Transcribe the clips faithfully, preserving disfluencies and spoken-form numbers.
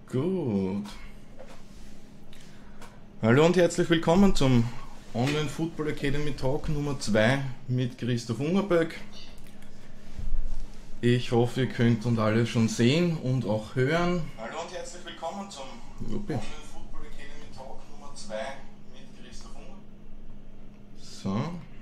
Gut. Hallo und herzlich willkommen zum Online Football Academy Talk Nummer zwei mit Christoph Ungerböck. Ich hoffe, ihr könnt uns alle schon sehen und auch hören. Hallo und herzlich willkommen zum Juppie. Online Football Academy Talk Nummer zwei mit Christoph Ungerböck. So.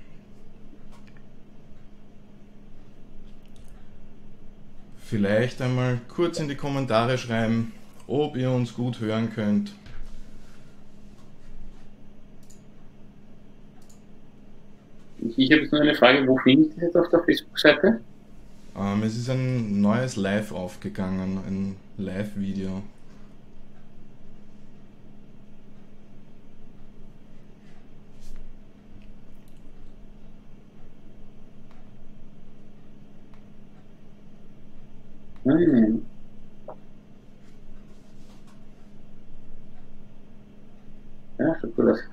Vielleicht einmal kurz in die Kommentare schreiben, ob ihr uns gut hören könnt. Ich habe jetzt nur eine Frage, wo finde ich das jetzt auf der Facebook-Seite? Ähm, es ist ein neues Live aufgegangen, ein Live-Video. Hm. Ja, schaut gut aus.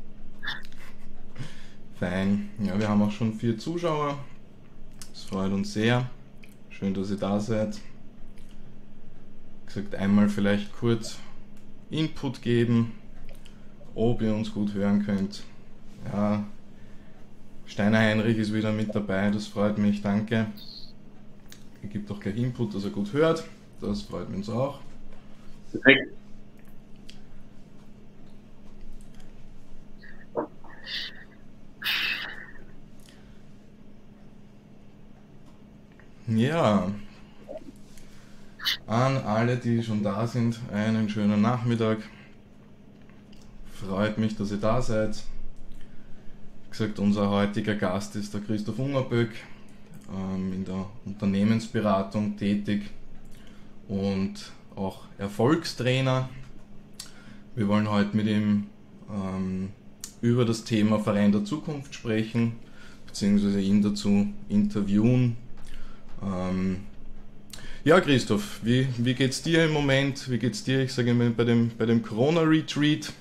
Fein. Ja, wir haben auch schon vier Zuschauer. Das freut uns sehr. Schön, dass ihr da seid. Wie gesagt, einmal vielleicht kurz Input geben, ob ihr uns gut hören könnt. Ja, Steiner Heinrich ist wieder mit dabei, das freut mich, danke. Er gibt auch gleich Input, dass er gut hört. Das freut uns auch. Perfekt. Ja, an alle, die schon da sind, einen schönen Nachmittag. Freut mich, dass ihr da seid. Wie gesagt, unser heutiger Gast ist der Christoph Ungerböck, ähm, in der Unternehmensberatung tätig und auch Erfolgstrainer. Wir wollen heute mit ihm ähm, über das Thema Verein der Zukunft sprechen, beziehungsweise ihn dazu interviewen. Ähm, ja, Christoph, wie, wie geht's dir im Moment? Wie geht's dir, ich sage mal, bei dem, bei dem Corona-Retreat?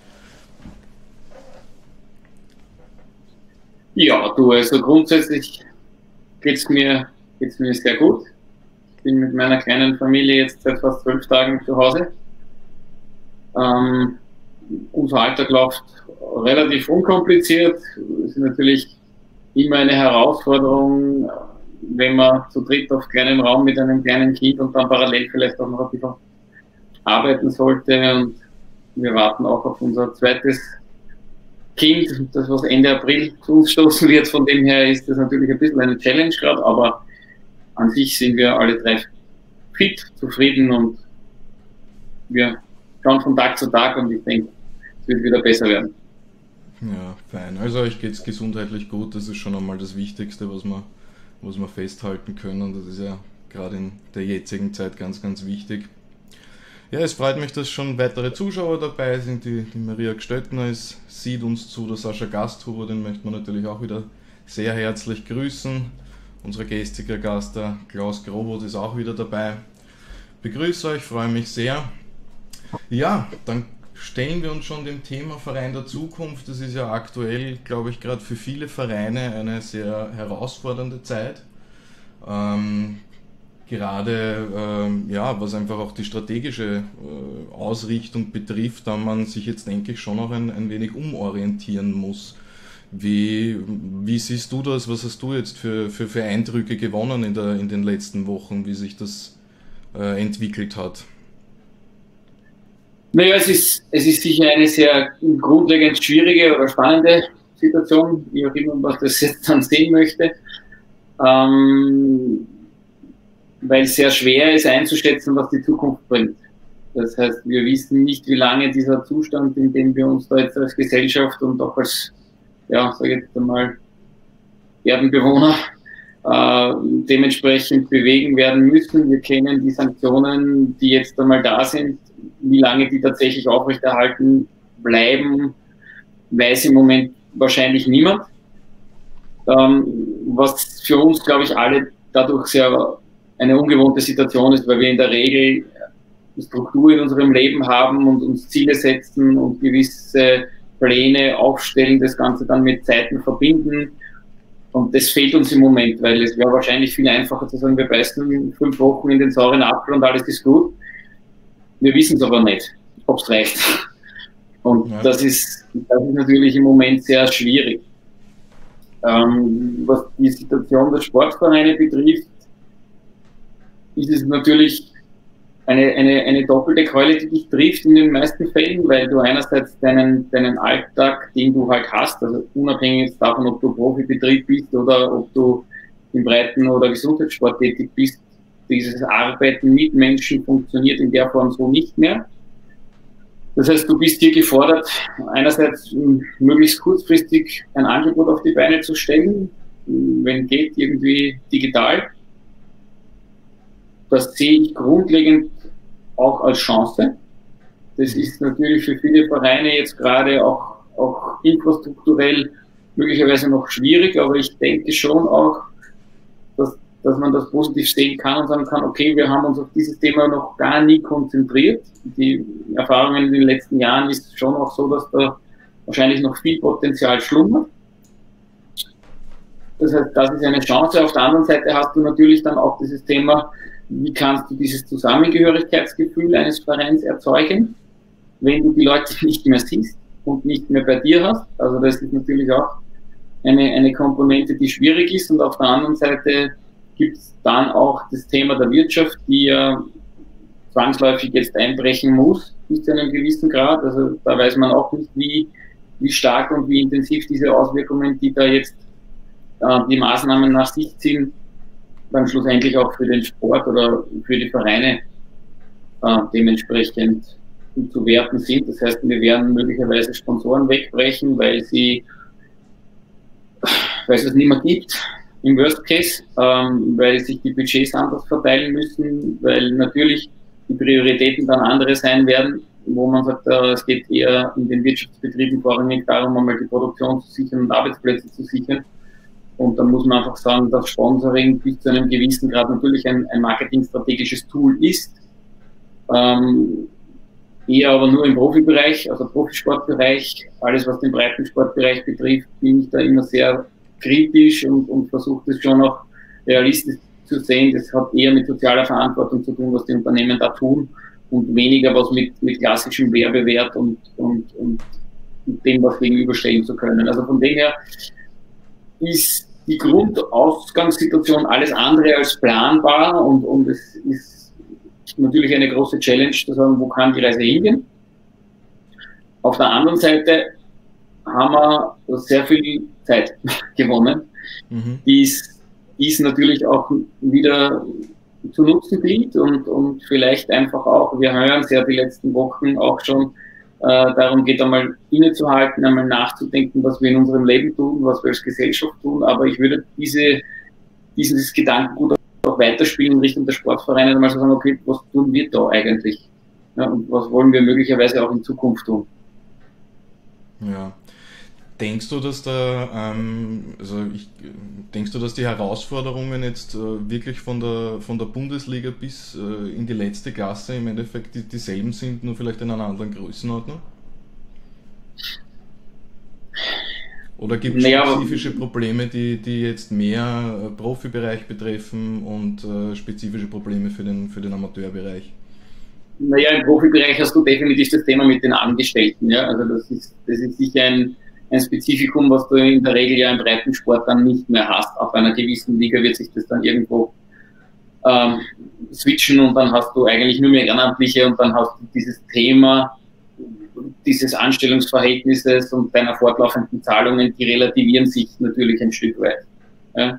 Ja, du, also grundsätzlich geht's mir, geht's mir sehr gut. Ich bin mit meiner kleinen Familie jetzt seit fast zwölf Tagen zu Hause. Ähm, unser Alltag läuft relativ unkompliziert. Es ist natürlich immer eine Herausforderung, wenn man zu dritt auf kleinem Raum mit einem kleinen Kind und dann parallel vielleicht auch noch ein bisschen arbeiten sollte. Und wir warten auch auf unser zweites Kind, das was Ende April zu uns stoßen wird. Von dem her ist das natürlich ein bisschen eine Challenge gerade, aber an sich sind wir alle drei fit, zufrieden und wir schauen von Tag zu Tag und ich denke, es wird wieder besser werden. Ja, fein. Also euch geht's gesundheitlich gut, das ist schon einmal das Wichtigste, was wir was wir festhalten können. Das ist ja gerade in der jetzigen Zeit ganz, ganz wichtig. Ja, es freut mich, dass schon weitere Zuschauer dabei sind. Die, die Maria Gstöttner ist, sieht uns zu, der Sascha Gasthuber, den möchten wir natürlich auch wieder sehr herzlich grüßen. Unser geistiger Gast, der Klaus Grobot, ist auch wieder dabei. Begrüße euch, freue mich sehr. Ja, dann stellen wir uns schon dem Thema Verein der Zukunft. Das ist ja aktuell, glaube ich, gerade für viele Vereine eine sehr herausfordernde Zeit. Ähm, gerade, ähm, ja, was einfach auch die strategische äh, Ausrichtung betrifft, da man sich jetzt, denke ich, schon noch ein, ein wenig umorientieren muss. Wie, wie siehst du das? Was hast du jetzt für, für, für Eindrücke gewonnen in, der, in den letzten Wochen, wie sich das äh, entwickelt hat? Naja, es ist, es ist sicher eine sehr grundlegend schwierige oder spannende Situation, wie auch immer man das jetzt dann sehen möchte, ähm, weil es sehr schwer ist einzuschätzen, was die Zukunft bringt. Das heißt, wir wissen nicht, wie lange dieser Zustand, in dem wir uns da jetzt als Gesellschaft und auch als, ja, sage ich jetzt einmal, Erdenbewohner äh, dementsprechend bewegen werden müssen. Wir kennen die Sanktionen, die jetzt einmal da sind. Wie lange die tatsächlich aufrechterhalten bleiben, weiß im Moment wahrscheinlich niemand. Ähm, was für uns, glaube ich, alle dadurch sehr eine ungewohnte Situation ist, weil wir in der Regel Struktur in unserem Leben haben und uns Ziele setzen und gewisse Pläne aufstellen, das Ganze dann mit Zeiten verbinden. Und das fehlt uns im Moment, weil es wäre wahrscheinlich viel einfacher zu sagen, wir beißen fünf Wochen in den sauren Apfel und alles ist gut. Wir wissen es aber nicht, ob es reicht. Und ja. das, ist, das ist natürlich im Moment sehr schwierig. Ähm, was die Situation der Sportvereine betrifft, ist es natürlich eine, eine, eine doppelte Keule, die dich trifft in den meisten Fällen, weil du einerseits deinen, deinen Alltag, den du halt hast, also unabhängig davon, ob du Profibetrieb bist oder ob du im Breiten- oder Gesundheitssport tätig bist, dieses Arbeiten mit Menschen funktioniert in der Form so nicht mehr. Das heißt, du bist hier gefordert, einerseits möglichst kurzfristig ein Angebot auf die Beine zu stellen, wenn geht, irgendwie digital. Das sehe ich grundlegend auch als Chance. Das ist natürlich für viele Vereine jetzt gerade auch, auch infrastrukturell möglicherweise noch schwierig, aber ich denke schon auch, dass, dass man das positiv sehen kann und sagen kann, okay, wir haben uns auf dieses Thema noch gar nie konzentriert. Die Erfahrungen in den letzten Jahren ist schon auch so, dass da wahrscheinlich noch viel Potenzial schlummert. Das heißt, das ist eine Chance. Auf der anderen Seite hast du natürlich dann auch dieses Thema, wie kannst du dieses Zusammengehörigkeitsgefühl eines Vereins erzeugen, wenn du die Leute nicht mehr siehst und nicht mehr bei dir hast. Also das ist natürlich auch eine, eine Komponente, die schwierig ist. Und auf der anderen Seite gibt es dann auch das Thema der Wirtschaft, die ja zwangsläufig jetzt einbrechen muss, bis zu einem gewissen Grad. Also da weiß man auch nicht, wie, wie stark und wie intensiv diese Auswirkungen, die da jetzt äh, die Maßnahmen nach sich ziehen, dann schlussendlich auch für den Sport oder für die Vereine äh, dementsprechend zu werten sind. Das heißt, wir werden möglicherweise Sponsoren wegbrechen, weil sie, weil es es nicht mehr gibt im Worst Case, ähm, weil sich die Budgets anders verteilen müssen, weil natürlich die Prioritäten dann andere sein werden, wo man sagt, äh, es geht eher in den Wirtschaftsbetrieben vorrangig darum, einmal die Produktion zu sichern und Arbeitsplätze zu sichern. Und dann muss man einfach sagen, dass Sponsoring bis zu einem gewissen Grad natürlich ein, ein marketingstrategisches Tool ist. Ähm, eher aber nur im Profibereich, also Profisportbereich. Alles, was den Breitensportbereich betrifft, bin ich da immer sehr kritisch und, und versuche das schon auch realistisch zu sehen. Das hat eher mit sozialer Verantwortung zu tun, was die Unternehmen da tun und weniger was mit, mit klassischem Werbewert und, und, und, und dem, was gegenüberstellen zu können. Also von dem her ist die Grundausgangssituation alles andere als planbar und, und es ist natürlich eine große Challenge zu sagen, wo kann die Reise hingehen. Auf der anderen Seite haben wir sehr viel Zeit gewonnen, mhm. die es natürlich auch wieder zu nutzen gilt und, und vielleicht einfach auch, wir hören es ja die letzten Wochen auch schon, Äh, darum geht einmal innezuhalten, einmal nachzudenken, was wir in unserem Leben tun, was wir als Gesellschaft tun. Aber ich würde diese, dieses Gedankengut auch weiterspielen in Richtung der Sportvereine, einmal so sagen, okay, was tun wir da eigentlich? Ja, und was wollen wir möglicherweise auch in Zukunft tun? Ja. Denkst du, dass da, ähm, also ich, denkst du, dass die Herausforderungen jetzt äh, wirklich von der, von der Bundesliga bis äh, in die letzte Klasse im Endeffekt die, dieselben sind, nur vielleicht in einer anderen Größenordnung? Oder gibt es naja, spezifische Probleme, die, die jetzt mehr äh, Profibereich betreffen und äh, spezifische Probleme für den, für den Amateurbereich? Naja, im Profibereich hast du definitiv das Thema mit den Angestellten. Ja? Also das ist, das ist sicher ein ein Spezifikum, was du in der Regel ja im Breitensport dann nicht mehr hast. Auf einer gewissen Liga wird sich das dann irgendwo ähm, switchen und dann hast du eigentlich nur mehr Ehrenamtliche und dann hast du dieses Thema dieses Anstellungsverhältnisses und deiner fortlaufenden Zahlungen, die relativieren sich natürlich ein Stück weit. Ja.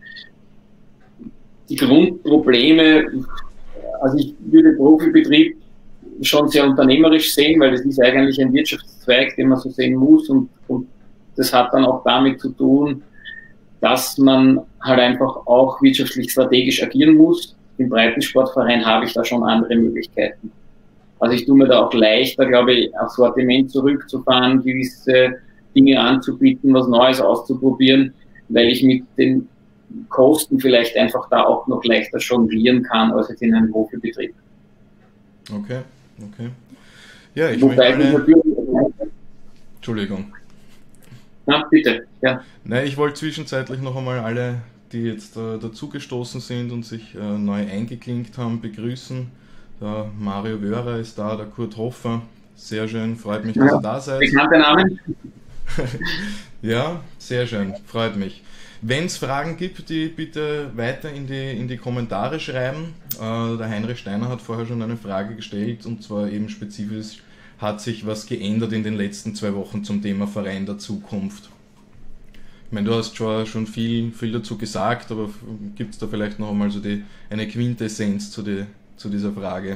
Die Grundprobleme, also ich würde Profibetrieb schon sehr unternehmerisch sehen, weil das ist eigentlich ein Wirtschaftszweig, den man so sehen muss und, und das hat dann auch damit zu tun, dass man halt einfach auch wirtschaftlich strategisch agieren muss. Im Breitensportverein habe ich da schon andere Möglichkeiten. Also ich tue mir da auch leichter, glaube ich, aufs Sortiment zurückzufahren, gewisse Dinge anzubieten, was Neues auszuprobieren, weil ich mit den Kosten vielleicht einfach da auch noch leichter jonglieren kann, als jetzt in einem Profibetrieb. Okay. Okay. Ja, ich Wobei möchte alle... Entschuldigung. Na, bitte, ja. Nein, ich wollte zwischenzeitlich noch einmal alle, die jetzt äh, dazugestoßen sind und sich äh, neu eingeklinkt haben, begrüßen. Der Mario Wörer ist da, der Kurt Hoffer. Sehr schön, freut mich, dass ja, ihr da seid. Bekannte Namen. Ja, sehr schön, freut mich. Wenn es Fragen gibt, die bitte weiter in die, in die Kommentare schreiben. Äh, der Heinrich Steiner hat vorher schon eine Frage gestellt, und zwar eben spezifisch, hat sich was geändert in den letzten zwei Wochen zum Thema Verein der Zukunft? Ich meine, du hast schon, schon viel, viel dazu gesagt, aber gibt es da vielleicht noch einmal so die, eine Quintessenz zu, die, zu dieser Frage?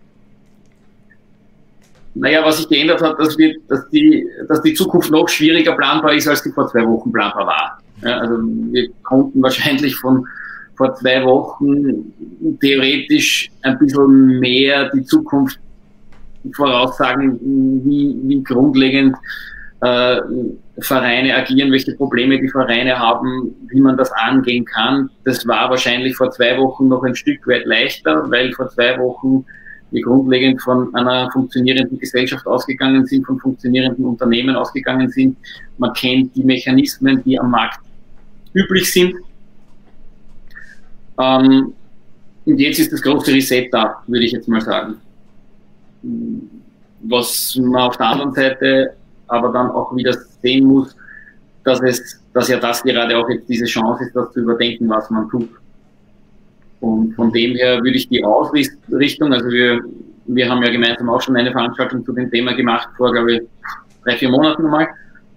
Naja, was sich geändert hat, dass, wir, dass, die, dass die Zukunft noch schwieriger planbar ist, als die vor zwei Wochen planbar war. Ja, also wir konnten wahrscheinlich von vor zwei Wochen theoretisch ein bisschen mehr die Zukunft voraussagen, wie, wie grundlegend äh, Vereine agieren, welche Probleme die Vereine haben, wie man das angehen kann. Das war wahrscheinlich vor zwei Wochen noch ein Stück weit leichter, weil vor zwei Wochen wir grundlegend von einer funktionierenden Gesellschaft ausgegangen sind, von funktionierenden Unternehmen ausgegangen sind. Man kennt die Mechanismen, die am Markt üblich sind. Ähm, und jetzt ist das große Reset da, würde ich jetzt mal sagen. Was man auf der anderen Seite aber dann auch wieder sehen muss, dass es, dass ja das gerade auch jetzt diese Chance ist, das zu überdenken, was man tut. Und von dem her würde ich die Ausrichtung, also wir, wir haben ja gemeinsam auch schon eine Veranstaltung zu dem Thema gemacht, vor, glaube ich, drei, vier Monaten mal.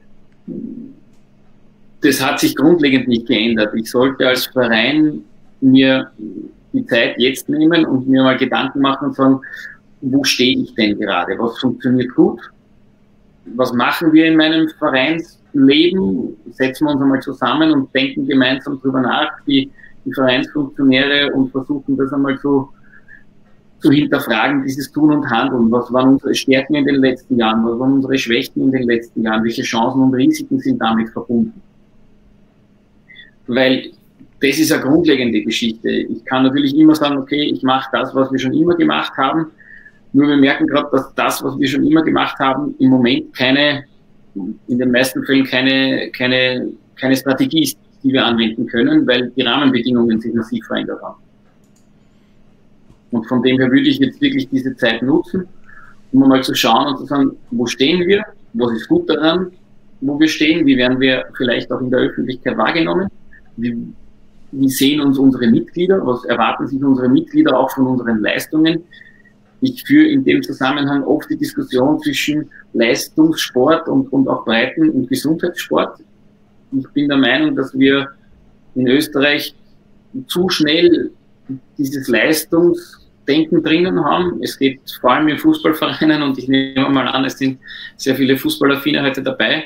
Das hat sich grundlegend nicht geändert. Ich sollte als Verein mir die Zeit jetzt nehmen und mir mal Gedanken machen und sagen, wo stehe ich denn gerade? Was funktioniert gut? Was machen wir in meinem Vereinsleben? Setzen wir uns einmal zusammen und denken gemeinsam drüber nach, die die Vereinsfunktionäre, und versuchen das einmal zu, zu hinterfragen, dieses Tun und Handeln. Was waren unsere Stärken in den letzten Jahren? Was waren unsere Schwächen in den letzten Jahren? Welche Chancen und Risiken sind damit verbunden? Weil das ist eine grundlegende Geschichte. Ich kann natürlich immer sagen, okay, ich mache das, was wir schon immer gemacht haben. Nur wir merken gerade, dass das, was wir schon immer gemacht haben, im Moment keine, in den meisten Fällen keine, keine, keine Strategie ist, die wir anwenden können, weil die Rahmenbedingungen sich massiv verändert haben. Und von dem her würde ich jetzt wirklich diese Zeit nutzen, um mal zu schauen und zu sagen, wo stehen wir, was ist gut daran, wo wir stehen, wie werden wir vielleicht auch in der Öffentlichkeit wahrgenommen, wie, wie sehen uns unsere Mitglieder, was erwarten sich unsere Mitglieder auch von unseren Leistungen. Ich führe in dem Zusammenhang oft die Diskussion zwischen Leistungssport und, und auch Breiten- und Gesundheitssport. Ich bin der Meinung, dass wir in Österreich zu schnell dieses Leistungsdenken drinnen haben. Es geht vor allem in Fußballvereinen, und ich nehme mal an, es sind sehr viele Fußballaffine heute dabei,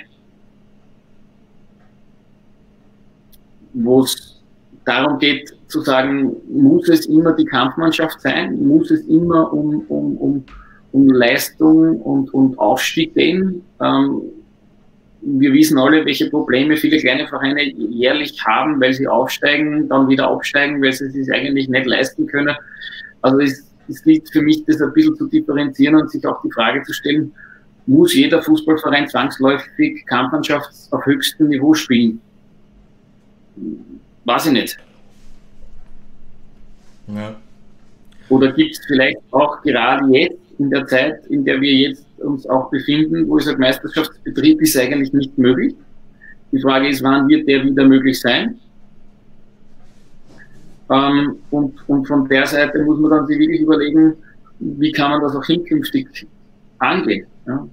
wo es darum geht zu sagen, muss es immer die Kampfmannschaft sein? Muss es immer um, um, um, um Leistung und, und Aufstieg gehen? Ähm, Wir wissen alle, welche Probleme viele kleine Vereine jährlich haben, weil sie aufsteigen, dann wieder absteigen, weil sie es sich eigentlich nicht leisten können. Also es, es gilt für mich, das ein bisschen zu differenzieren und sich auch die Frage zu stellen, muss jeder Fußballverein zwangsläufig Kampfmannschaft auf höchstem Niveau spielen? Weiß ich nicht. Ja. Oder gibt es vielleicht auch gerade jetzt, in der Zeit, in der wir jetzt uns auch befinden, wo ich sage, Meisterschaftsbetrieb ist eigentlich nicht möglich. Die Frage ist, wann wird der wieder möglich sein? Ähm, und, und von der Seite muss man dann sich wirklich überlegen, wie kann man das auch hinkünftig angehen. Ja.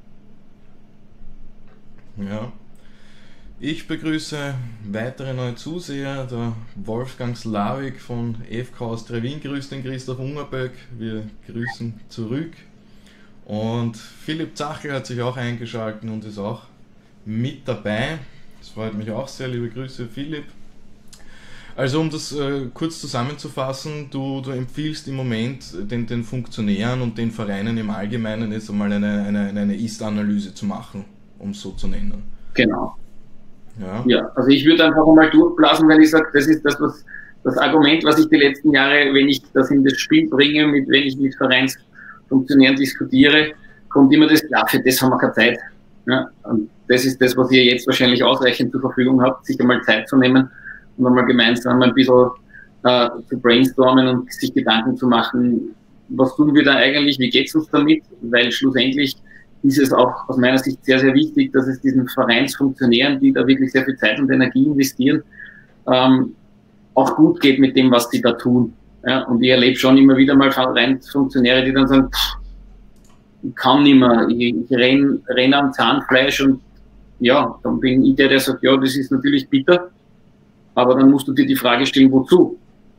Ja. Ich begrüße weitere neue Zuseher, der Wolfgang Slavik von F K Austria Wien grüßt den Christoph Ungerböck, wir grüßen zurück. Und Philipp Zachel hat sich auch eingeschaltet und ist auch mit dabei. Das freut mich auch sehr, liebe Grüße Philipp. Also um das äh, kurz zusammenzufassen, du, du empfiehlst im Moment den, den Funktionären und den Vereinen im Allgemeinen jetzt einmal eine, eine, eine Ist-Analyse zu machen, um es so zu nennen. Genau. Ja. Ja, also ich würde einfach einmal durchblasen, weil ich sage, das ist das, was das Argument, was ich die letzten Jahre, wenn ich das in das Spiel bringe, mit, wenn ich mit Vereinsfunktionären diskutiere, kommt immer das, ja, für das haben wir keine Zeit. Ja, und das ist das, was ihr jetzt wahrscheinlich ausreichend zur Verfügung habt, sich einmal Zeit zu nehmen und einmal gemeinsam ein bisschen äh, zu brainstormen und sich Gedanken zu machen, was tun wir da eigentlich, wie geht es uns damit, weil schlussendlich ist es auch aus meiner Sicht sehr, sehr wichtig, dass es diesen Vereinsfunktionären, die da wirklich sehr viel Zeit und Energie investieren, ähm, auch gut geht mit dem, was sie da tun. Ja, und ich erlebe schon immer wieder mal Vereinsfunktionäre, die dann sagen, pff, ich kann nicht mehr, ich, ich renne renn am Zahnfleisch und ja, dann bin ich der, der sagt, ja, das ist natürlich bitter, aber dann musst du dir die Frage stellen, wozu?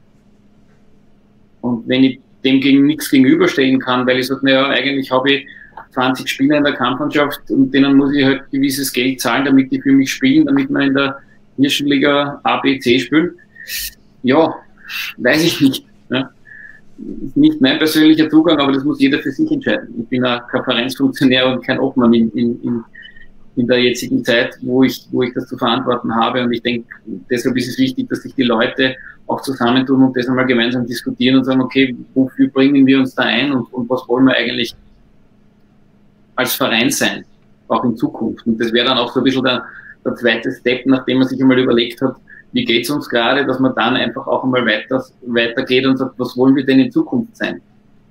Und wenn ich dem gegen nichts gegenüberstellen kann, weil ich sage, naja, eigentlich habe ich zwanzig Spieler in der Kampfmannschaft und denen muss ich halt gewisses Geld zahlen, damit die für mich spielen, damit wir in der Hirschenliga A, B, C spielen. Ja, weiß ich nicht. Ne? Ist nicht mein persönlicher Zugang, aber das muss jeder für sich entscheiden. Ich bin auch kein Vereinsfunktionär und kein Obmann in, in, in, in der jetzigen Zeit, wo ich, wo ich das zu verantworten habe. Und ich denke, deshalb ist es wichtig, dass sich die Leute auch zusammentun und das einmal gemeinsam diskutieren und sagen, okay, wofür bringen wir uns da ein und, und was wollen wir eigentlich als Verein sein, auch in Zukunft. Und das wäre dann auch so ein bisschen der, der zweite Step, nachdem man sich einmal überlegt hat, wie geht's uns gerade, dass man dann einfach auch einmal weiter, weitergeht und sagt, was wollen wir denn in Zukunft sein?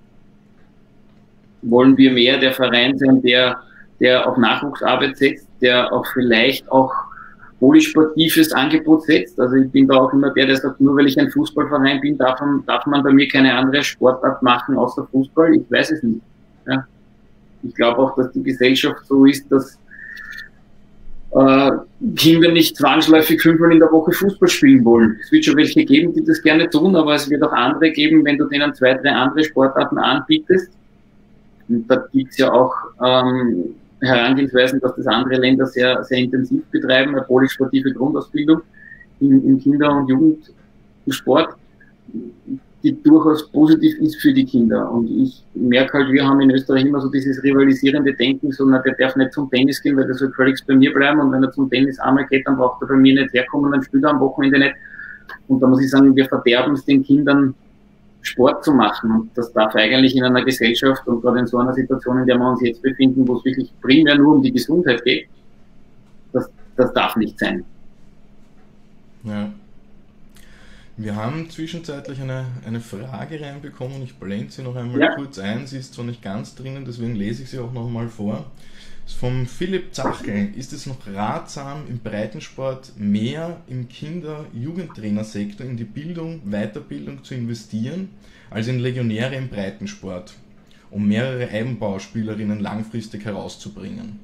Wollen wir mehr der Verein sein, der, der auf Nachwuchsarbeit setzt, der auch vielleicht auch polysportives Angebot setzt? Also ich bin da auch immer der, der sagt, nur weil ich ein Fußballverein bin, darf man, darf man bei mir keine andere Sportart machen außer Fußball. Ich weiß es nicht. Ja. Ich glaube auch, dass die Gesellschaft so ist, dass äh, Kinder nicht zwangsläufig fünfmal in der Woche Fußball spielen wollen. Es wird schon welche geben, die das gerne tun, aber es wird auch andere geben, wenn du denen zwei, drei andere Sportarten anbietest. Und da gibt es ja auch ähm, Herangehensweisen, dass das andere Länder sehr, sehr intensiv betreiben, eine polysportive Grundausbildung im, im Kinder- und Jugendsport, die durchaus positiv ist für die Kinder. Und ich merke halt, wir haben in Österreich immer so dieses rivalisierende Denken, so, na, der darf nicht zum Tennis gehen, weil der soll völlig bei mir bleiben, und wenn er zum Tennis einmal geht, dann braucht er bei mir nicht herkommen, dann spielt er am Wochenende nicht. Und da muss ich sagen, wir verderben es den Kindern, Sport zu machen. Und das darf eigentlich in einer Gesellschaft und gerade in so einer Situation, in der wir uns jetzt befinden, wo es wirklich primär nur um die Gesundheit geht, das, das darf nicht sein. Ja. Wir haben zwischenzeitlich eine, eine Frage reinbekommen, ich blende sie noch einmal ja. kurz ein, sie ist zwar nicht ganz drinnen, deswegen lese ich sie auch noch mal vor. Das ist vom Philipp Zachl. Ist es noch ratsam, im Breitensport mehr im Kinder-Jugendtrainersektor in die Bildung, Weiterbildung zu investieren, als in Legionäre im Breitensport, um mehrere Eibenbauspielerinnen langfristig herauszubringen?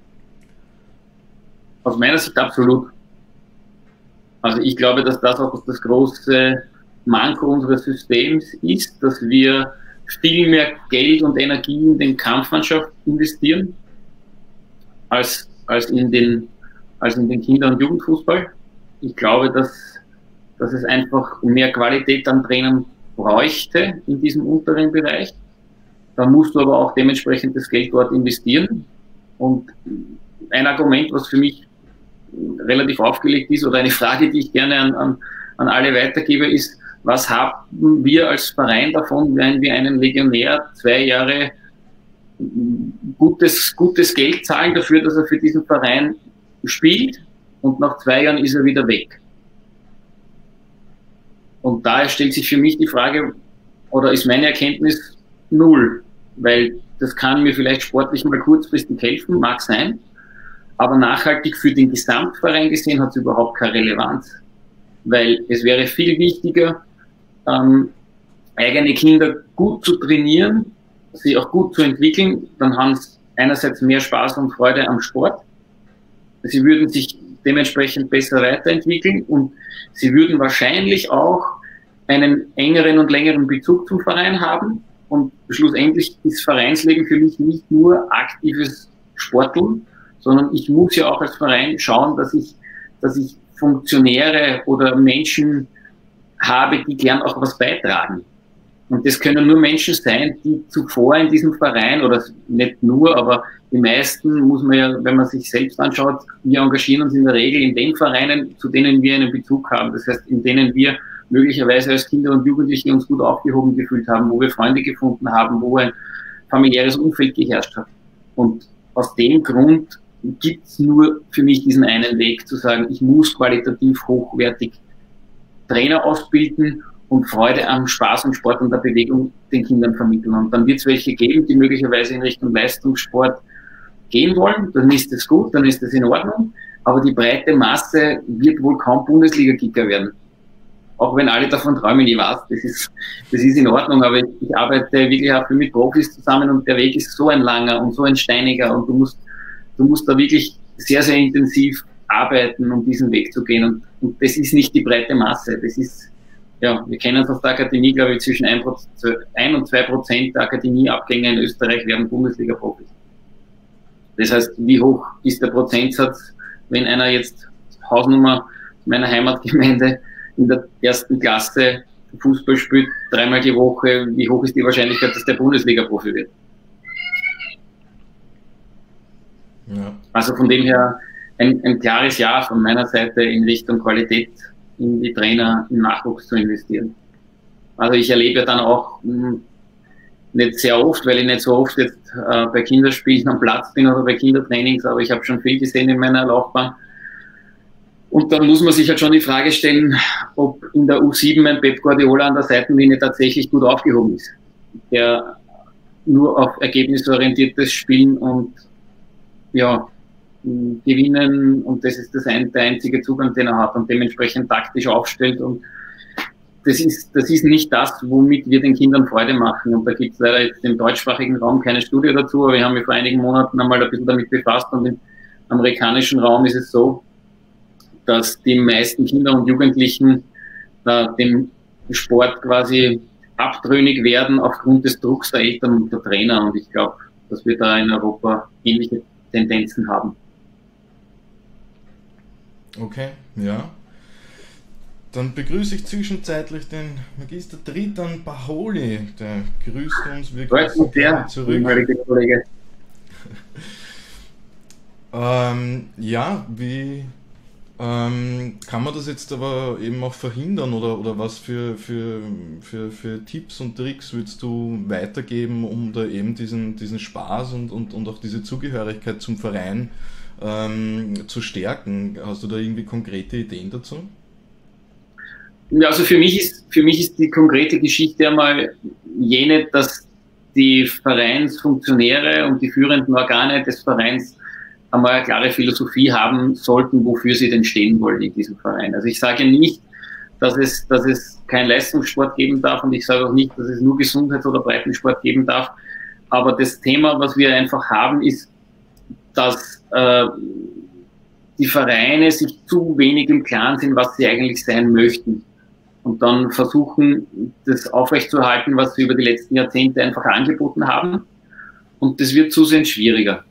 Aus meiner Sicht absolut. Also ich glaube, dass das auch das große Manko unseres Systems ist, dass wir viel mehr Geld und Energie in den Kampfmannschaft investieren, als, als in den, als in den Kinder- und Jugendfußball. Ich glaube, dass, dass es einfach mehr Qualität an Trainern bräuchte in diesem unteren Bereich. Da musst du aber auch dementsprechend das Geld dort investieren. Und ein Argument, was für mich relativ aufgelegt ist, oder eine Frage, die ich gerne an, an, an alle weitergebe, ist, was haben wir als Verein davon, wenn wir einen Legionär zwei Jahre gutes, gutes Geld zahlen dafür, dass er für diesen Verein spielt, und nach zwei Jahren ist er wieder weg. Und daher stellt sich für mich die Frage, oder ist meine Erkenntnis null, weil das kann mir vielleicht sportlich mal kurzfristig helfen, mag sein, aber nachhaltig für den Gesamtverein gesehen hat es überhaupt keine Relevanz. Weil es wäre viel wichtiger, ähm, eigene Kinder gut zu trainieren, sie auch gut zu entwickeln, dann haben sie einerseits mehr Spaß und Freude am Sport, sie würden sich dementsprechend besser weiterentwickeln und sie würden wahrscheinlich auch einen engeren und längeren Bezug zum Verein haben, und schlussendlich ist Vereinsleben für mich nicht nur aktives Sporteln, sondern ich muss ja auch als Verein schauen, dass ich, dass ich Funktionäre oder Menschen habe, die gern auch was beitragen. Und das können nur Menschen sein, die zuvor in diesem Verein, oder nicht nur, aber die meisten, muss man ja, wenn man sich selbst anschaut, wir engagieren uns in der Regel in den Vereinen, zu denen wir einen Bezug haben. Das heißt, in denen wir möglicherweise als Kinder und Jugendliche uns gut aufgehoben gefühlt haben, wo wir Freunde gefunden haben, wo ein familiäres Umfeld geherrscht hat. Und aus dem Grund gibt es nur für mich diesen einen Weg, zu sagen, ich muss qualitativ hochwertig Trainer ausbilden, und Freude am Spaß und Sport und der Bewegung den Kindern vermitteln. Und dann wird es welche geben, die möglicherweise in Richtung Leistungssport gehen wollen, dann ist das gut, dann ist das in Ordnung, aber die breite Masse wird wohl kaum Bundesliga-Kicker werden. Auch wenn alle davon träumen, ich weiß, das ist, das ist in Ordnung, aber ich, ich arbeite wirklich auch viel mit Profis zusammen und der Weg ist so ein langer und so ein steiniger und du musst, du musst da wirklich sehr, sehr intensiv arbeiten, um diesen Weg zu gehen und, und das ist nicht die breite Masse, das ist, ja, wir kennen es aus der Akademie, glaube ich, zwischen ein und zwei Prozent der Akademieabgänger in Österreich werden Bundesliga-Profis. Das heißt, wie hoch ist der Prozentsatz, wenn einer jetzt Hausnummer meiner Heimatgemeinde in der ersten Klasse Fußball spielt, dreimal die Woche, wie hoch ist die Wahrscheinlichkeit, dass der Bundesliga-Profi wird? Ja. Also von dem her ein, ein klares Ja von meiner Seite in Richtung Qualität in die Trainer im Nachwuchs zu investieren. Also ich erlebe dann auch mh, nicht sehr oft, weil ich nicht so oft jetzt äh, bei Kinderspielen am Platz bin oder bei Kindertrainings, aber ich habe schon viel gesehen in meiner Laufbahn. Und dann muss man sich halt schon die Frage stellen, ob in der U sieben ein Pep Guardiola an der Seitenlinie tatsächlich gut aufgehoben ist, der nur auf ergebnisorientiertes Spielen und ja, gewinnen und das ist das ein, der einzige Zugang, den er hat und dementsprechend taktisch aufstellt und das ist, das ist nicht das, womit wir den Kindern Freude machen und da gibt es leider jetzt im deutschsprachigen Raum keine Studie dazu, aber wir haben mich vor einigen Monaten einmal ein bisschen damit befasst und im amerikanischen Raum ist es so, dass die meisten Kinder und Jugendlichen äh, dem Sport quasi abtrünnig werden aufgrund des Drucks der Eltern und der Trainer und ich glaube, dass wir da in Europa ähnliche Tendenzen haben. Okay, ja. Dann begrüße ich zwischenzeitlich den Magister Triton Pacholi, der grüßt uns wirklich sehr zurück. Kollege. ähm, ja, wie ähm, kann man das jetzt aber eben auch verhindern oder, oder was für, für, für, für Tipps und Tricks würdest du weitergeben, um da eben diesen, diesen Spaß und, und, und auch diese Zugehörigkeit zum Verein ähm, zu stärken? Hast du da irgendwie konkrete Ideen dazu? Ja, also für mich ist, für mich ist die konkrete Geschichte einmal jene, dass die Vereinsfunktionäre und die führenden Organe des Vereins einmal eine klare Philosophie haben sollten, wofür sie denn stehen wollen in diesem Verein. Also ich sage nicht, dass es, dass es keinen Leistungssport geben darf und ich sage auch nicht, dass es nur Gesundheits- oder Breitensport geben darf. Aber das Thema, was wir einfach haben, ist, dass äh, die Vereine sich zu wenig im Klaren sind, was sie eigentlich sein möchten. Und dann versuchen, das aufrechtzuerhalten, was sie über die letzten Jahrzehnte einfach angeboten haben. Und das wird zusehends schwieriger.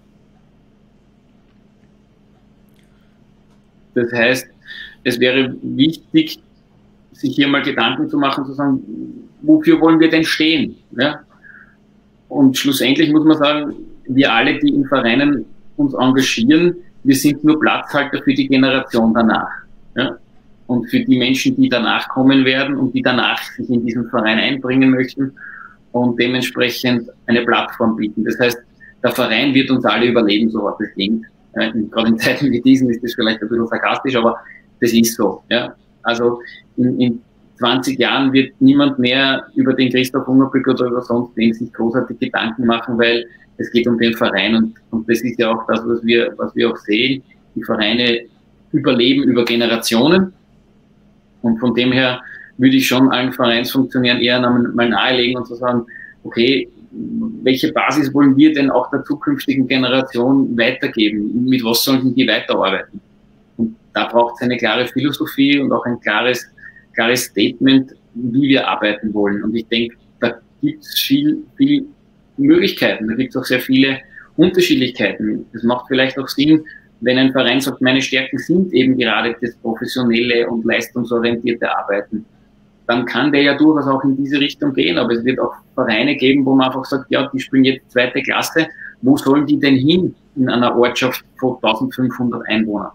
Das heißt, es wäre wichtig, sich hier mal Gedanken zu machen, zu sagen, wofür wollen wir denn stehen? Ja? Und schlussendlich muss man sagen, wir alle, die in Vereinen uns engagieren, wir sind nur Platzhalter für die Generation danach. Ja? Und für die Menschen, die danach kommen werden und die danach sich in diesen Verein einbringen möchten und dementsprechend eine Plattform bieten. Das heißt, der Verein wird uns alle überleben, so hart es klingt. Ja, gerade in Zeiten wie diesen ist das vielleicht ein bisschen sarkastisch, aber das ist so. Ja. Also in, in zwanzig Jahren wird niemand mehr über den Christoph Hungerbück oder über sonst wen sich großartig Gedanken machen, weil es geht um den Verein und, und das ist ja auch das, was wir, was wir auch sehen. Die Vereine überleben über Generationen. Und von dem her würde ich schon allen Vereinsfunktionären eher mal nahelegen und zu sagen, okay, welche Basis wollen wir denn auch der zukünftigen Generation weitergeben? Mit was sollten die weiterarbeiten? Und da braucht es eine klare Philosophie und auch ein klares, klares Statement, wie wir arbeiten wollen. Und ich denke, da gibt es viel, viel Möglichkeiten, da gibt es auch sehr viele Unterschiedlichkeiten. Es macht vielleicht auch Sinn, wenn ein Verein sagt, meine Stärken sind eben gerade das professionelle und leistungsorientierte Arbeiten, dann kann der ja durchaus auch in diese Richtung gehen. Aber es wird auch Vereine geben, wo man einfach sagt, ja, die spielen jetzt zweite Klasse. Wo sollen die denn hin in einer Ortschaft von eintausendfünfhundert Einwohnern?